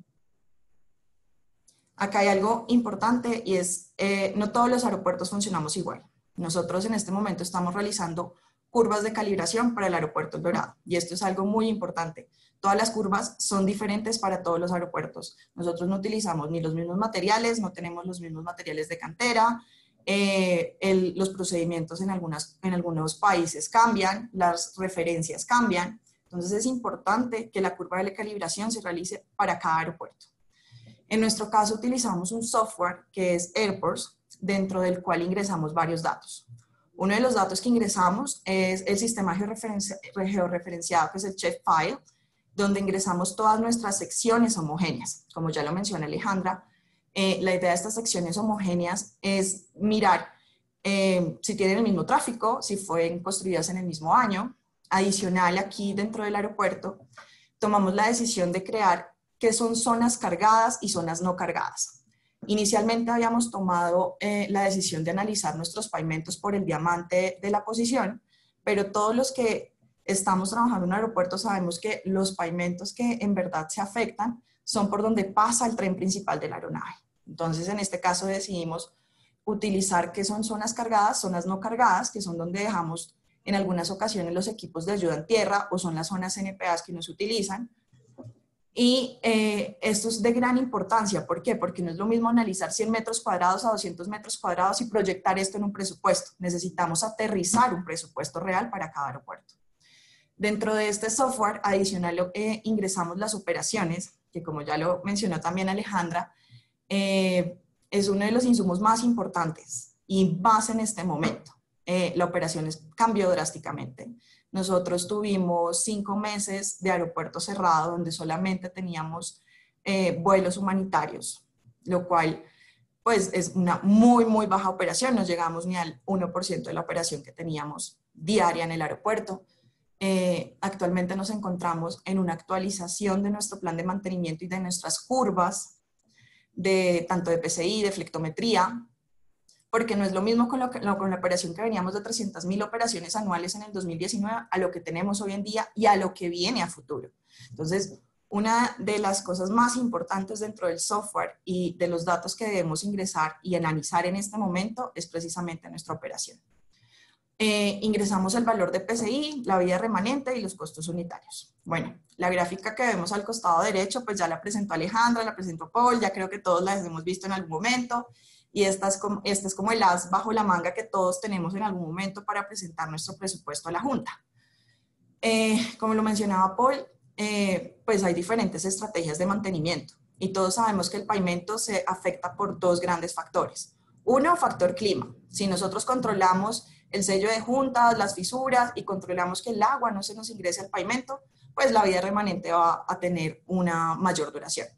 Speaker 4: Acá hay algo importante y es, no todos los aeropuertos funcionamos igual. Nosotros en este momento estamos realizando curvas de calibración para el aeropuerto El Dorado y esto es algo muy importante. Todas las curvas son diferentes para todos los aeropuertos. Nosotros no utilizamos ni los mismos materiales, no tenemos los mismos materiales de cantera, los procedimientos en algunos países cambian, las referencias cambian. Entonces es importante que la curva de calibración se realice para cada aeropuerto. En nuestro caso utilizamos un software que es Airports, dentro del cual ingresamos varios datos. Uno de los datos que ingresamos es el sistema georreferenciado, que es el Shapefile, donde ingresamos todas nuestras secciones homogéneas. Como ya lo mencionó Alejandra, la idea de estas secciones homogéneas es mirar si tienen el mismo tráfico, si fueron construidas en el mismo año. Adicional, aquí dentro del aeropuerto, tomamos la decisión de crear qué son zonas cargadas y zonas no cargadas. Inicialmente habíamos tomado la decisión de analizar nuestros pavimentos por el diamante de la posición, pero todos los que estamos trabajando en un aeropuerto sabemos que los pavimentos que en verdad se afectan son por donde pasa el tren principal de la aeronave. Entonces, en este caso decidimos utilizar qué son zonas cargadas, zonas no cargadas, que son donde dejamos en algunas ocasiones los equipos de ayuda en tierra o son las zonas NPAs que nos utilizan. Y esto es de gran importancia. ¿Por qué? Porque no es lo mismo analizar 100 metros cuadrados a 200 metros cuadrados y proyectar esto en un presupuesto. Necesitamos aterrizar un presupuesto real para cada aeropuerto. Dentro de este software adicional ingresamos las operaciones, que como ya lo mencionó también Alejandra, es uno de los insumos más importantes y más en este momento. La operación cambió drásticamente. Nosotros tuvimos 5 meses de aeropuerto cerrado donde solamente teníamos vuelos humanitarios, lo cual pues es una muy baja operación. No llegamos ni al 1% de la operación que teníamos diaria en el aeropuerto. Actualmente nos encontramos en una actualización de nuestro plan de mantenimiento y de nuestras curvas, tanto de PCI, de flectometría, porque no es lo mismo con la operación que veníamos de 300.000 operaciones anuales en el 2019 a lo que tenemos hoy en día y a lo que viene a futuro. Entonces, una de las cosas más importantes dentro del software y de los datos que debemos ingresar y analizar en este momento es precisamente nuestra operación. Ingresamos el valor de PCI, la vida remanente y los costos unitarios. Bueno, la gráfica que vemos al costado derecho, pues ya la presentó Alejandra, la presentó Paul, ya creo que todos las hemos visto en algún momento. Y este es como el as bajo la manga que todos tenemos en algún momento para presentar nuestro presupuesto a la Junta. Como lo mencionaba Paul, pues hay diferentes estrategias de mantenimiento y todos sabemos que el pavimento se afecta por 2 grandes factores. Uno, factor clima. Si nosotros controlamos el sello de juntas, las fisuras y controlamos que el agua no se nos ingrese al pavimento, pues la vida remanente va a tener una mayor duración.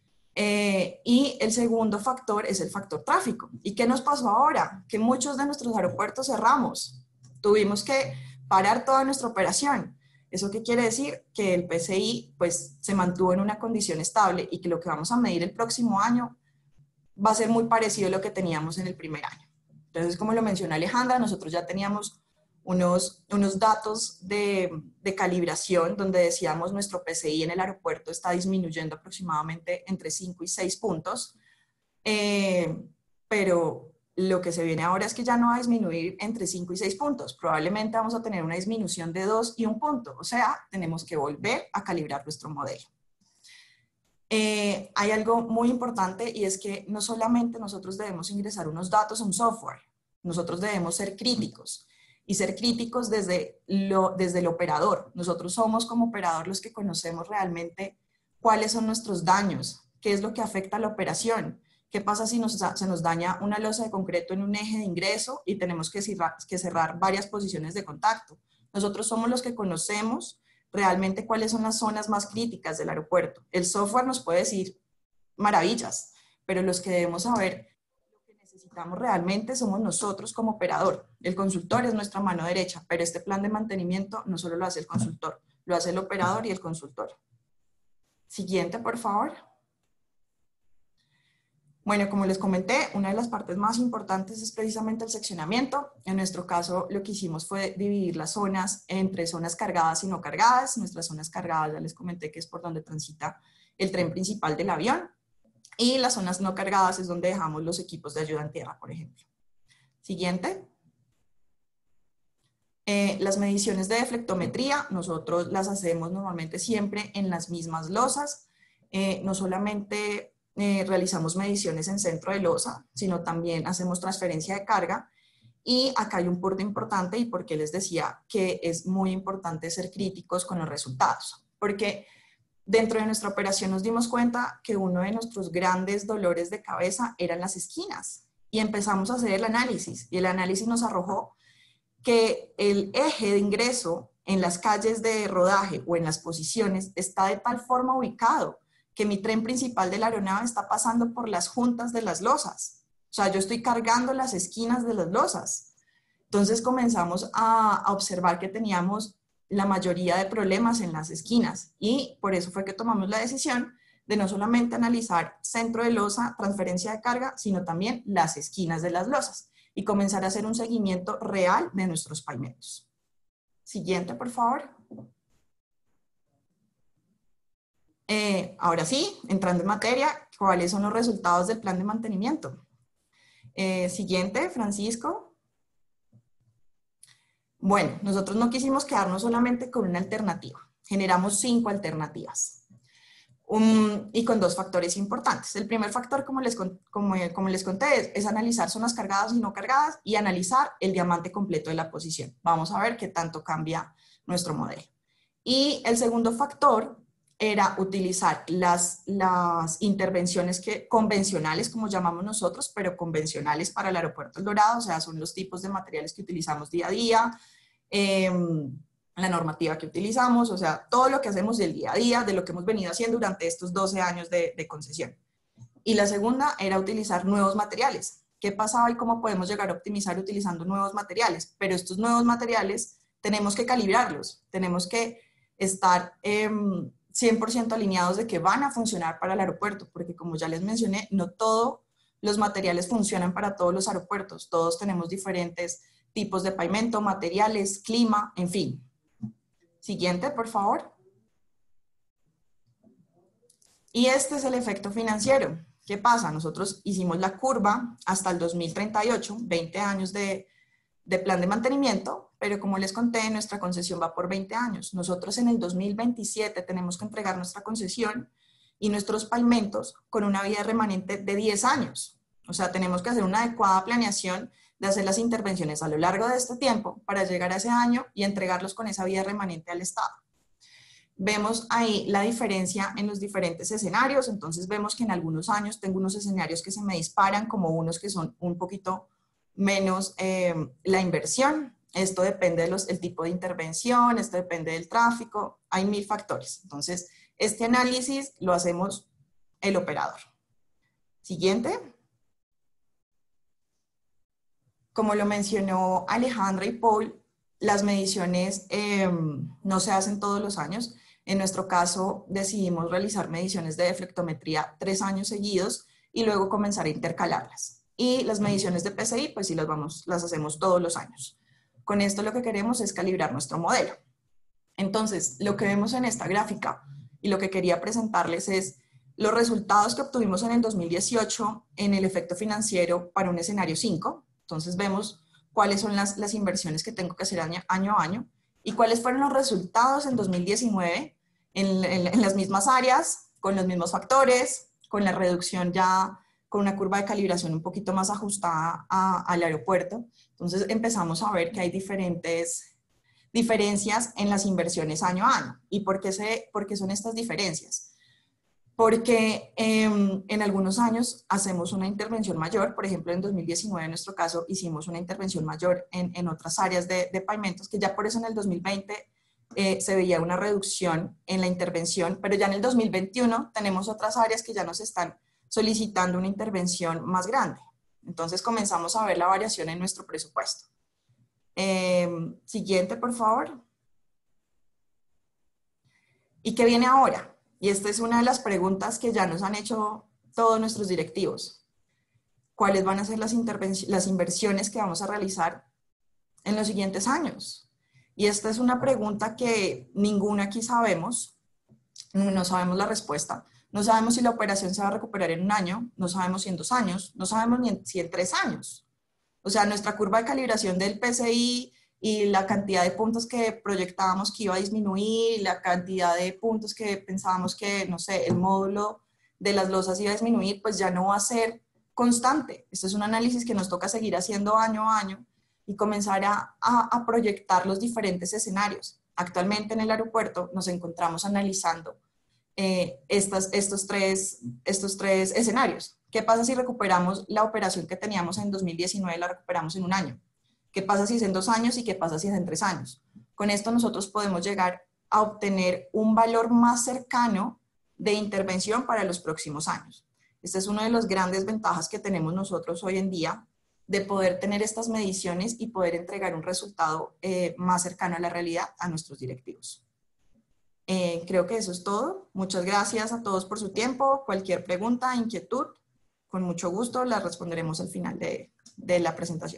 Speaker 4: Y el segundo factor es el factor tráfico. ¿Y qué nos pasó ahora? Que muchos de nuestros aeropuertos cerramos. Tuvimos que parar toda nuestra operación. ¿Eso qué quiere decir? Que el PCI pues, se mantuvo en una condición estable y que lo que vamos a medir el próximo año va a ser muy parecido a lo que teníamos en el primer año. Entonces, como lo mencionó Alejandra, nosotros ya teníamos unos datos de calibración donde decíamos nuestro PCI en el aeropuerto está disminuyendo aproximadamente entre 5 y 6 puntos, pero lo que se viene ahora es que ya no va a disminuir entre 5 y 6 puntos, probablemente vamos a tener una disminución de 2 y 1 punto, o sea, tenemos que volver a calibrar nuestro modelo. Hay algo muy importante y es que no solamente nosotros debemos ingresar unos datos a un software, nosotros debemos ser críticos y ser críticos desde el operador. Nosotros somos como operador los que conocemos realmente cuáles son nuestros daños, qué es lo que afecta a la operación, qué pasa si se nos daña una losa de concreto en un eje de ingreso y tenemos que cerrar varias posiciones de contacto. Nosotros somos los que conocemos realmente cuáles son las zonas más críticas del aeropuerto. El software nos puede decir maravillas, pero los que debemos saber lo que necesitamos realmente somos nosotros como operador. El consultor es nuestra mano derecha, pero este plan de mantenimiento no solo lo hace el consultor, lo hace el operador y el consultor. Siguiente, por favor. Bueno, como les comenté, una de las partes más importantes es precisamente el seccionamiento. En nuestro caso, lo que hicimos fue dividir las zonas entre zonas cargadas y no cargadas. Nuestras zonas cargadas, ya les comenté que es por donde transita el tren principal del avión. Y las zonas no cargadas es donde dejamos los equipos de ayuda en tierra, por ejemplo. Siguiente. Las mediciones de deflectometría, nosotros las hacemos normalmente siempre en las mismas losas. No solamente realizamos mediciones en centro de losa, sino también hacemos transferencia de carga. Y acá hay un punto importante y por qué les decía que es muy importante ser críticos con los resultados. Porque dentro de nuestra operación nos dimos cuenta que uno de nuestros grandes dolores de cabeza eran las esquinas. Y empezamos a hacer el análisis. Y el análisis nos arrojó que el eje de ingreso en las calles de rodaje o en las posiciones está de tal forma ubicado que mi tren principal de la aeronave está pasando por las juntas de las losas. O sea, yo estoy cargando las esquinas de las losas. Entonces comenzamos a observar que teníamos la mayoría de problemas en las esquinas y por eso fue que tomamos la decisión de no solamente analizar centro de losa, transferencia de carga, sino también las esquinas de las losas y comenzar a hacer un seguimiento real de nuestros pavimentos. Siguiente, por favor. Ahora sí, entrando en materia, ¿cuáles son los resultados del plan de mantenimiento? Siguiente, Francisco. Bueno, nosotros no quisimos quedarnos solamente con una alternativa. Generamos 5 alternativas. y con dos factores importantes. El primer factor, como les conté, es analizar zonas cargadas y no cargadas y analizar el diamante completo de la posición. Vamos a ver qué tanto cambia nuestro modelo. Y el segundo factor era utilizar las intervenciones convencionales, como llamamos nosotros, pero convencionales para el aeropuerto El Dorado, o sea, son los tipos de materiales que utilizamos día a día, la normativa que utilizamos, o sea, todo lo que hacemos del día a día, de lo que hemos venido haciendo durante estos 12 años de concesión. Y la segunda era utilizar nuevos materiales. ¿Qué pasaba y cómo podemos llegar a optimizar utilizando nuevos materiales? Pero estos nuevos materiales tenemos que calibrarlos, tenemos que estar 100% alineados de que van a funcionar para el aeropuerto, porque como ya les mencioné, no todos los materiales funcionan para todos los aeropuertos, todos tenemos diferentes tipos de pavimento, materiales, clima, en fin. Siguiente, por favor. Y este es el efecto financiero. ¿Qué pasa? Nosotros hicimos la curva hasta el 2038, 20 años de plan de mantenimiento, pero como les conté, nuestra concesión va por 20 años. Nosotros en el 2027 tenemos que entregar nuestra concesión y nuestros pavimentos con una vida remanente de 10 años. O sea, tenemos que hacer una adecuada planeación de hacer las intervenciones a lo largo de este tiempo para llegar a ese año y entregarlos con esa vida remanente al Estado. Vemos ahí la diferencia en los diferentes escenarios, entonces vemos que en algunos años tengo unos escenarios que se me disparan, como unos que son un poquito menos la inversión. Esto depende del tipo de intervención, esto depende del tráfico, hay 1000 factores. Entonces, este análisis lo hacemos el operador. Siguiente. Como lo mencionó Alejandra y Paul, las mediciones no se hacen todos los años. En nuestro caso, decidimos realizar mediciones de deflectometría 3 años seguidos y luego comenzar a intercalarlas. Y las mediciones de PCI, pues sí las hacemos todos los años. Con esto lo que queremos es calibrar nuestro modelo. Entonces, lo que vemos en esta gráfica y lo que quería presentarles es los resultados que obtuvimos en el 2018 en el efecto financiero para un escenario 5. Entonces vemos cuáles son las inversiones que tengo que hacer año a año y cuáles fueron los resultados en 2019 en las mismas áreas, con los mismos factores, con la reducción ya, con una curva de calibración un poquito más ajustada al aeropuerto. Entonces empezamos a ver que hay diferencias en las inversiones año a año. ¿Y por qué son estas diferencias? Porque en algunos años hacemos una intervención mayor, por ejemplo en 2019 en nuestro caso hicimos una intervención mayor en otras áreas de pavimentos, que ya por eso en el 2020 se veía una reducción en la intervención, pero ya en el 2021 tenemos otras áreas que ya nos están solicitando una intervención más grande. Entonces comenzamos a ver la variación en nuestro presupuesto. Siguiente, por favor. ¿Y qué viene ahora? Y esta es una de las preguntas que ya nos han hecho todos nuestros directivos. ¿Cuáles van a ser las inversiones que vamos a realizar en los siguientes años? Y esta es una pregunta que ninguno aquí sabemos, no sabemos la respuesta. No sabemos si la operación se va a recuperar en 1 año, no sabemos si en 2 años, no sabemos ni si en 3 años. O sea, nuestra curva de calibración del PCI y la cantidad de puntos que proyectábamos que iba a disminuir, la cantidad de puntos que pensábamos que, no sé, el módulo de las losas iba a disminuir, pues ya no va a ser constante. Este es un análisis que nos toca seguir haciendo año a año y comenzar a proyectar los diferentes escenarios. Actualmente en el aeropuerto nos encontramos analizando estos tres escenarios. ¿Qué pasa si recuperamos la operación que teníamos en 2019, la recuperamos en 1 año? ¿Qué pasa si es en 2 años y qué pasa si es en 3 años? Con esto nosotros podemos llegar a obtener un valor más cercano de intervención para los próximos años. Esta es una de las grandes ventajas que tenemos nosotros hoy en día, de poder tener estas mediciones y poder entregar un resultado más cercano a la realidad a nuestros directivos. Creo que eso es todo. Muchas gracias a todos por su tiempo. Cualquier pregunta, inquietud, con mucho gusto la responderemos al final de la presentación.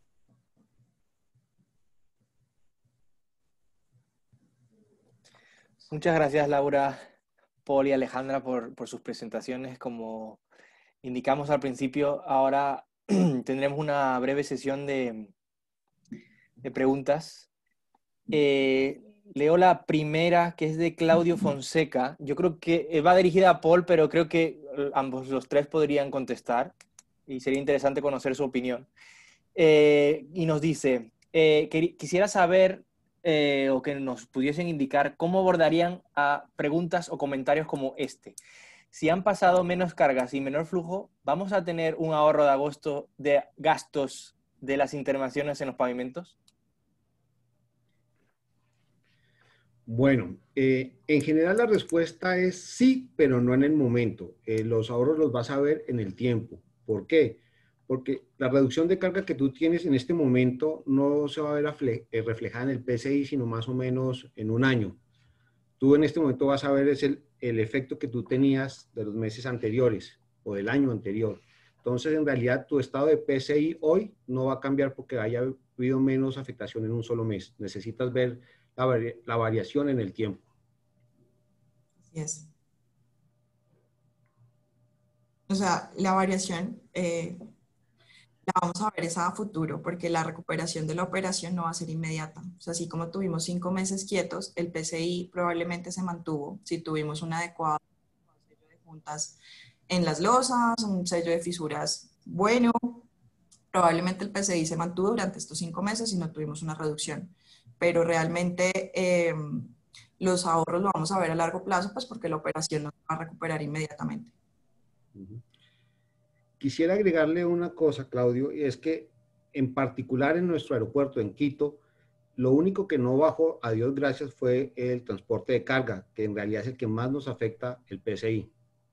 Speaker 1: Muchas gracias, Laura, Paul y Alejandra por sus presentaciones. Como indicamos al principio, ahora tendremos una breve sesión de preguntas. leo la primera, que es de Claudio Fonseca. Yo creo que va dirigida a Paul, pero creo que ambos, los tres, podrían contestar y sería interesante conocer su opinión. Y nos dice, quisiera saber o que nos pudiesen indicar cómo abordarían a preguntas o comentarios como este. Si han pasado menos cargas y menor flujo, ¿vamos a tener un ahorro de gastos de las intervenciones en los pavimentos?
Speaker 3: Bueno, en general la respuesta es sí, pero no en el momento. Los ahorros los vas a ver en el tiempo. ¿Por qué? Porque la reducción de carga que tú tienes en este momento no se va a ver reflejada en el PCI, sino más o menos en un año. Tú en este momento vas a ver el efecto que tú tenías de los meses anteriores o del año anterior. Entonces, en realidad, tu estado de PCI hoy no va a cambiar porque haya habido menos afectación en un solo mes. Necesitas ver la variación en el tiempo.
Speaker 4: Así es. O sea, la variación la vamos a ver es a futuro, porque la recuperación de la operación no va a ser inmediata. O sea, así como tuvimos 5 meses quietos, el PCI probablemente se mantuvo si tuvimos un adecuado sello de juntas en las losas, un sello de fisuras bueno. Probablemente el PCI se mantuvo durante estos 5 meses y no tuvimos una reducción. Pero realmente los ahorros lo vamos a ver a largo plazo, pues porque la operación no se va a recuperar inmediatamente.
Speaker 3: Quisiera agregarle una cosa, Claudio, y es que en particular en nuestro aeropuerto en Quito, lo único que no bajó, a Dios gracias, fue el transporte de carga, que en realidad es el que más nos afecta el PCI.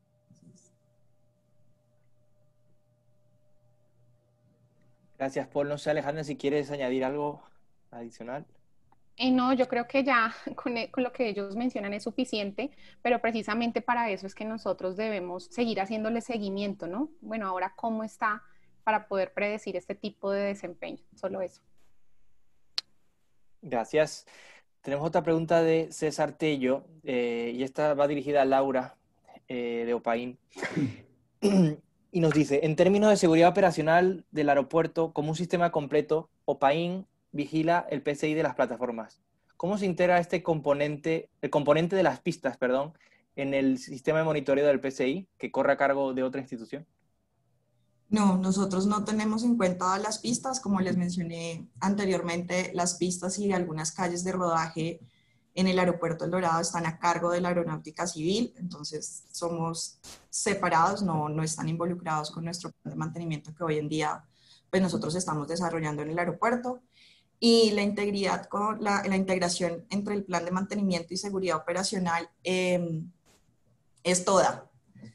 Speaker 1: Gracias, Paul. No sé, Alejandra, si quieres añadir algo adicional.
Speaker 2: No, yo creo que ya con lo que ellos mencionan es suficiente, pero precisamente para eso es que nosotros debemos seguir haciéndole seguimiento, ¿no? Bueno, ahora cómo está para poder predecir este tipo de desempeño, solo eso.
Speaker 1: Gracias. Tenemos otra pregunta de César Tello, y esta va dirigida a Laura, de Opaín. Y nos dice, en términos de seguridad operacional del aeropuerto, como un sistema completo, Opaín vigila el PCI de las plataformas. ¿Cómo se integra este componente, el componente de las pistas, perdón, en el sistema de monitoreo del PCI que corre a cargo de otra institución?
Speaker 4: No, nosotros no tenemos en cuenta las pistas, como les mencioné anteriormente, las pistas y algunas calles de rodaje en el aeropuerto El Dorado están a cargo de la Aeronáutica Civil, entonces somos separados, no están involucrados con nuestro plan de mantenimiento que hoy en día pues nosotros estamos desarrollando en el aeropuerto. Y la integridad con la integración entre el plan de mantenimiento y seguridad operacional es toda.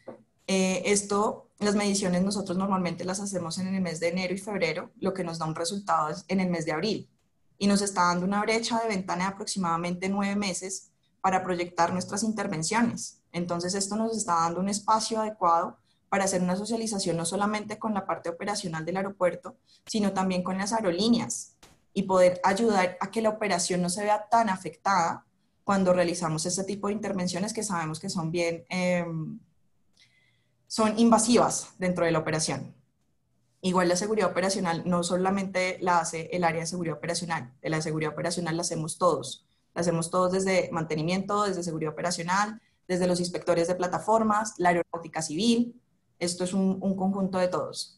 Speaker 4: Las mediciones nosotros normalmente las hacemos en el mes de enero y febrero, lo que nos da un resultado es en el mes de abril. Y nos está dando una brecha de ventana de aproximadamente 9 meses para proyectar nuestras intervenciones. Entonces esto nos está dando un espacio adecuado para hacer una socialización no solamente con la parte operacional del aeropuerto, sino también con las aerolíneas y poder ayudar a que la operación no se vea tan afectada cuando realizamos este tipo de intervenciones que sabemos que son bien... son invasivas dentro de la operación. Igual la seguridad operacional no solamente la hace el área de seguridad operacional, de la seguridad operacional la hacemos todos. La hacemos todos desde mantenimiento, desde seguridad operacional, desde los inspectores de plataformas, la aeronáutica civil. Esto es un conjunto de todos.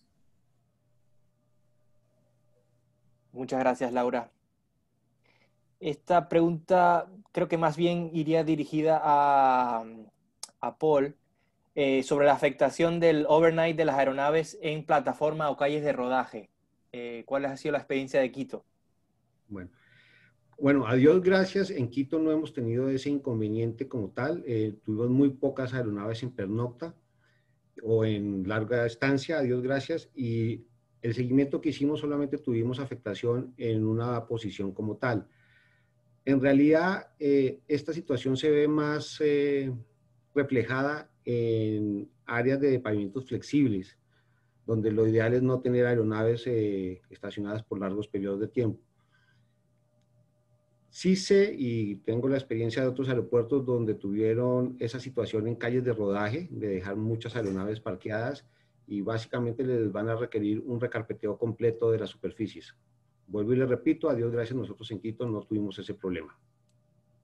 Speaker 1: Muchas gracias, Laura. Esta pregunta creo que más bien iría dirigida a Paul, sobre la afectación del overnight de las aeronaves en plataforma o calles de rodaje. ¿Cuál ha sido la experiencia de Quito?
Speaker 3: Bueno, a Dios gracias, en Quito no hemos tenido ese inconveniente como tal. Tuvimos muy pocas aeronaves en pernocta o en larga estancia, a Dios gracias, y el seguimiento que hicimos solamente tuvimos afectación en una posición como tal. En realidad, esta situación se ve más reflejada en áreas de pavimentos flexibles, donde lo ideal es no tener aeronaves estacionadas por largos periodos de tiempo. Sí sé y tengo la experiencia de otros aeropuertos donde tuvieron esa situación en calles de rodaje, de dejar muchas aeronaves parqueadas y básicamente les van a requerir un recarpeteo completo de las superficies. Vuelvo y les repito, a Dios gracias, nosotros en Quito no tuvimos ese problema.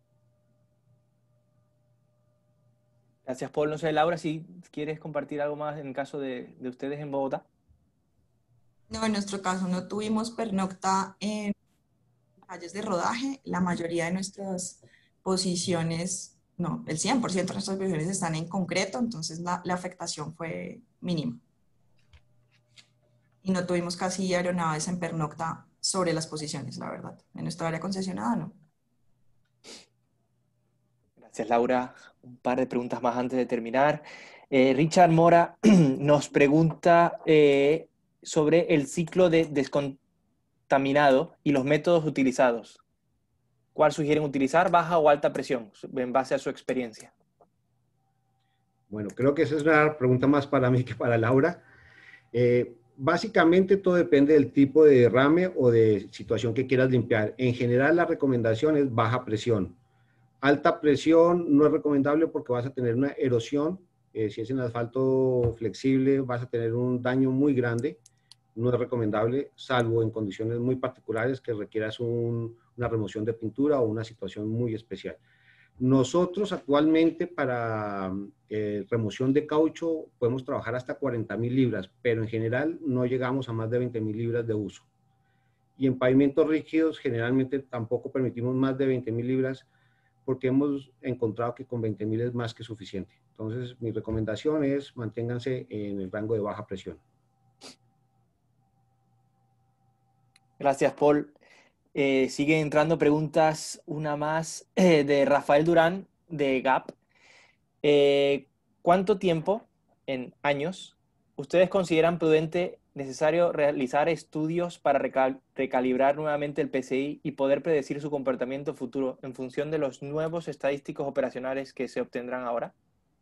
Speaker 1: Gracias, Paul. No sé, Laura, si quieres compartir algo más en el caso de ustedes en Bogotá.
Speaker 4: No, en nuestro caso no tuvimos pernocta en calles de rodaje. La mayoría de nuestras posiciones, no, el 100% de nuestras posiciones están en concreto, entonces la afectación fue mínima. Y no tuvimos casi aeronaves en pernocta sobre las posiciones, la verdad. En nuestra área concesionada, no.
Speaker 1: Gracias, Laura. Un par de preguntas más antes de terminar. Richard Mora nos pregunta sobre el ciclo de descontaminado y los métodos utilizados. ¿Cuál sugieren utilizar, baja o alta presión, en base a su experiencia?
Speaker 3: Bueno, creo que esa es una pregunta más para mí que para Laura. Básicamente todo depende del tipo de derrame o de situación que quieras limpiar. En general la recomendación es baja presión. Alta presión no es recomendable porque vas a tener una erosión. Si es en asfalto flexible vas a tener un daño muy grande. No es recomendable, salvo en condiciones muy particulares que requieras una remoción de pintura o una situación muy especial. Nosotros actualmente para remoción de caucho podemos trabajar hasta 40.000 libras, pero en general no llegamos a más de 20.000 libras de uso. Y en pavimentos rígidos generalmente tampoco permitimos más de 20.000 libras porque hemos encontrado que con 20.000 es más que suficiente. Entonces mi recomendación es manténganse en el rango de baja presión.
Speaker 1: Gracias, Paul. Siguen entrando preguntas, una más de Rafael Durán de GAP. ¿Cuánto tiempo, en años, ustedes consideran prudente necesario realizar estudios para recalibrar nuevamente el PCI y poder predecir su comportamiento futuro en función de los nuevos estadísticos operacionales que se obtendrán ahora?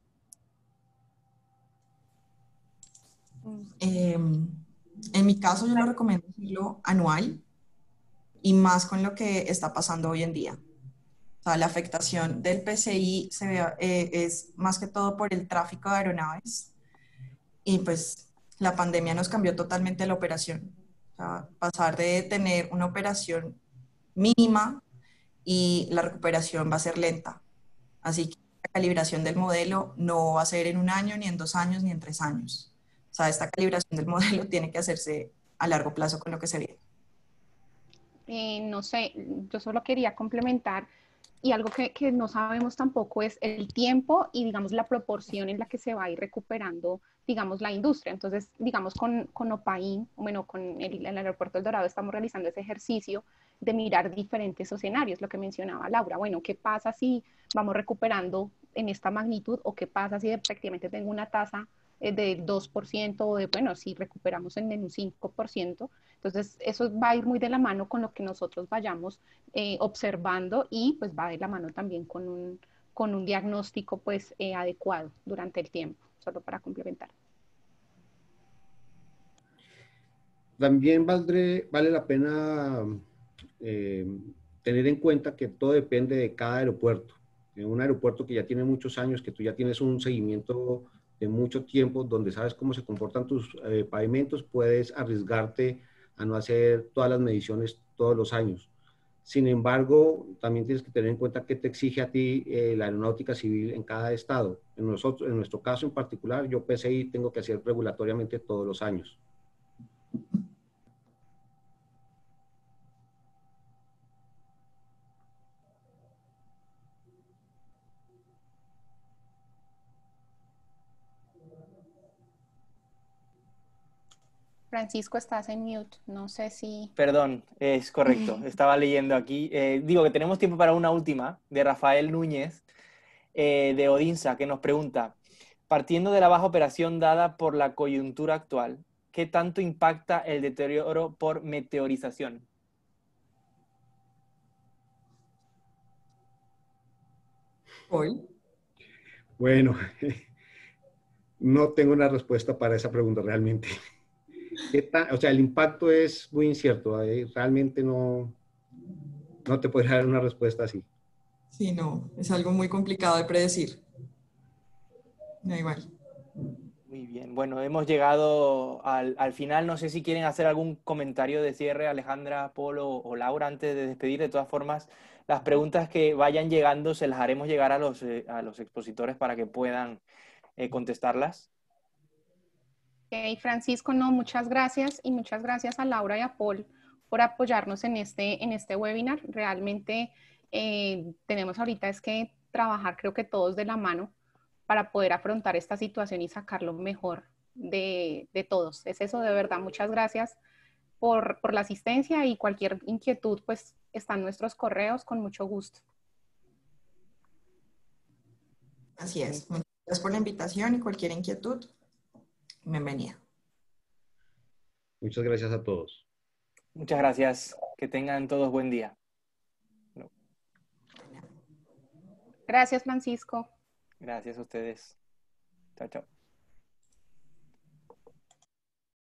Speaker 4: En mi caso yo lo recomiendo hacerlo anual y más con lo que está pasando hoy en día. O sea, la afectación del PCI es más que todo por el tráfico de aeronaves y pues la pandemia nos cambió totalmente la operación. O sea, pasar de tener una operación mínima y la recuperación va a ser lenta. Así que la calibración del modelo no va a ser en un año, ni en 2 años, ni en 3 años. O sea, esta calibración del modelo tiene que hacerse a largo plazo con lo que se viene.
Speaker 2: No sé, yo solo quería complementar y algo que no sabemos tampoco es el tiempo y, digamos, la proporción en la que se va a ir recuperando, digamos, la industria. Entonces, digamos, con Opaín, bueno, con el Aeropuerto del Dorado estamos realizando ese ejercicio de mirar diferentes escenarios, lo que mencionaba Laura. Bueno, ¿qué pasa si vamos recuperando en esta magnitud o qué pasa si efectivamente tengo una tasa del 2% o de, bueno, si recuperamos en un 5%? Entonces, eso va a ir muy de la mano con lo que nosotros vayamos observando y pues va de la mano también con un diagnóstico pues adecuado durante el tiempo, solo para complementar.
Speaker 3: También vale la pena eh, tener en cuenta que todo depende de cada aeropuerto. En un aeropuerto que ya tiene muchos años, que tú ya tienes un seguimiento de mucho tiempo, donde sabes cómo se comportan tus pavimentos, puedes arriesgarte a no hacer todas las mediciones todos los años. Sin embargo, también tienes que tener en cuenta qué te exige a ti la aeronáutica civil en cada estado. En nuestro caso en particular, yo PCI tengo que hacer regulatoriamente todos los años.
Speaker 2: Francisco, estás en mute, no sé si...
Speaker 1: Perdón, es correcto. Estaba leyendo aquí. Digo que tenemos tiempo para una última de Rafael Núñez de Odinsa, que nos pregunta, partiendo de la baja operación dada por la coyuntura actual, ¿qué tanto impacta el deterioro por meteorización?
Speaker 4: Hoy.
Speaker 3: Bueno, no tengo una respuesta para esa pregunta realmente. O sea, el impacto es muy incierto. Realmente no te podría dar una respuesta así.
Speaker 4: Sí, no, es algo muy complicado de predecir. Da igual.
Speaker 1: Muy bien. Bueno, hemos llegado al final. No sé si quieren hacer algún comentario de cierre, Alejandra, Polo o Laura, antes de despedir. De todas formas, las preguntas que vayan llegando se las haremos llegar a los expositores para que puedan contestarlas.
Speaker 2: Ok, Francisco, no, muchas gracias y muchas gracias a Laura y a Paul por apoyarnos en este webinar. Realmente tenemos ahorita es que trabajar, creo que todos de la mano para poder afrontar esta situación y sacar lo mejor de todos. Es eso, de verdad. Muchas gracias por la asistencia y cualquier inquietud, pues están nuestros correos con mucho gusto.
Speaker 4: Así es. Muchas gracias por la invitación y cualquier inquietud, bienvenida.
Speaker 3: Muchas gracias a todos.
Speaker 1: Muchas gracias. Que tengan todos buen día.
Speaker 2: Gracias, Francisco.
Speaker 1: Gracias a ustedes. Chao, chao.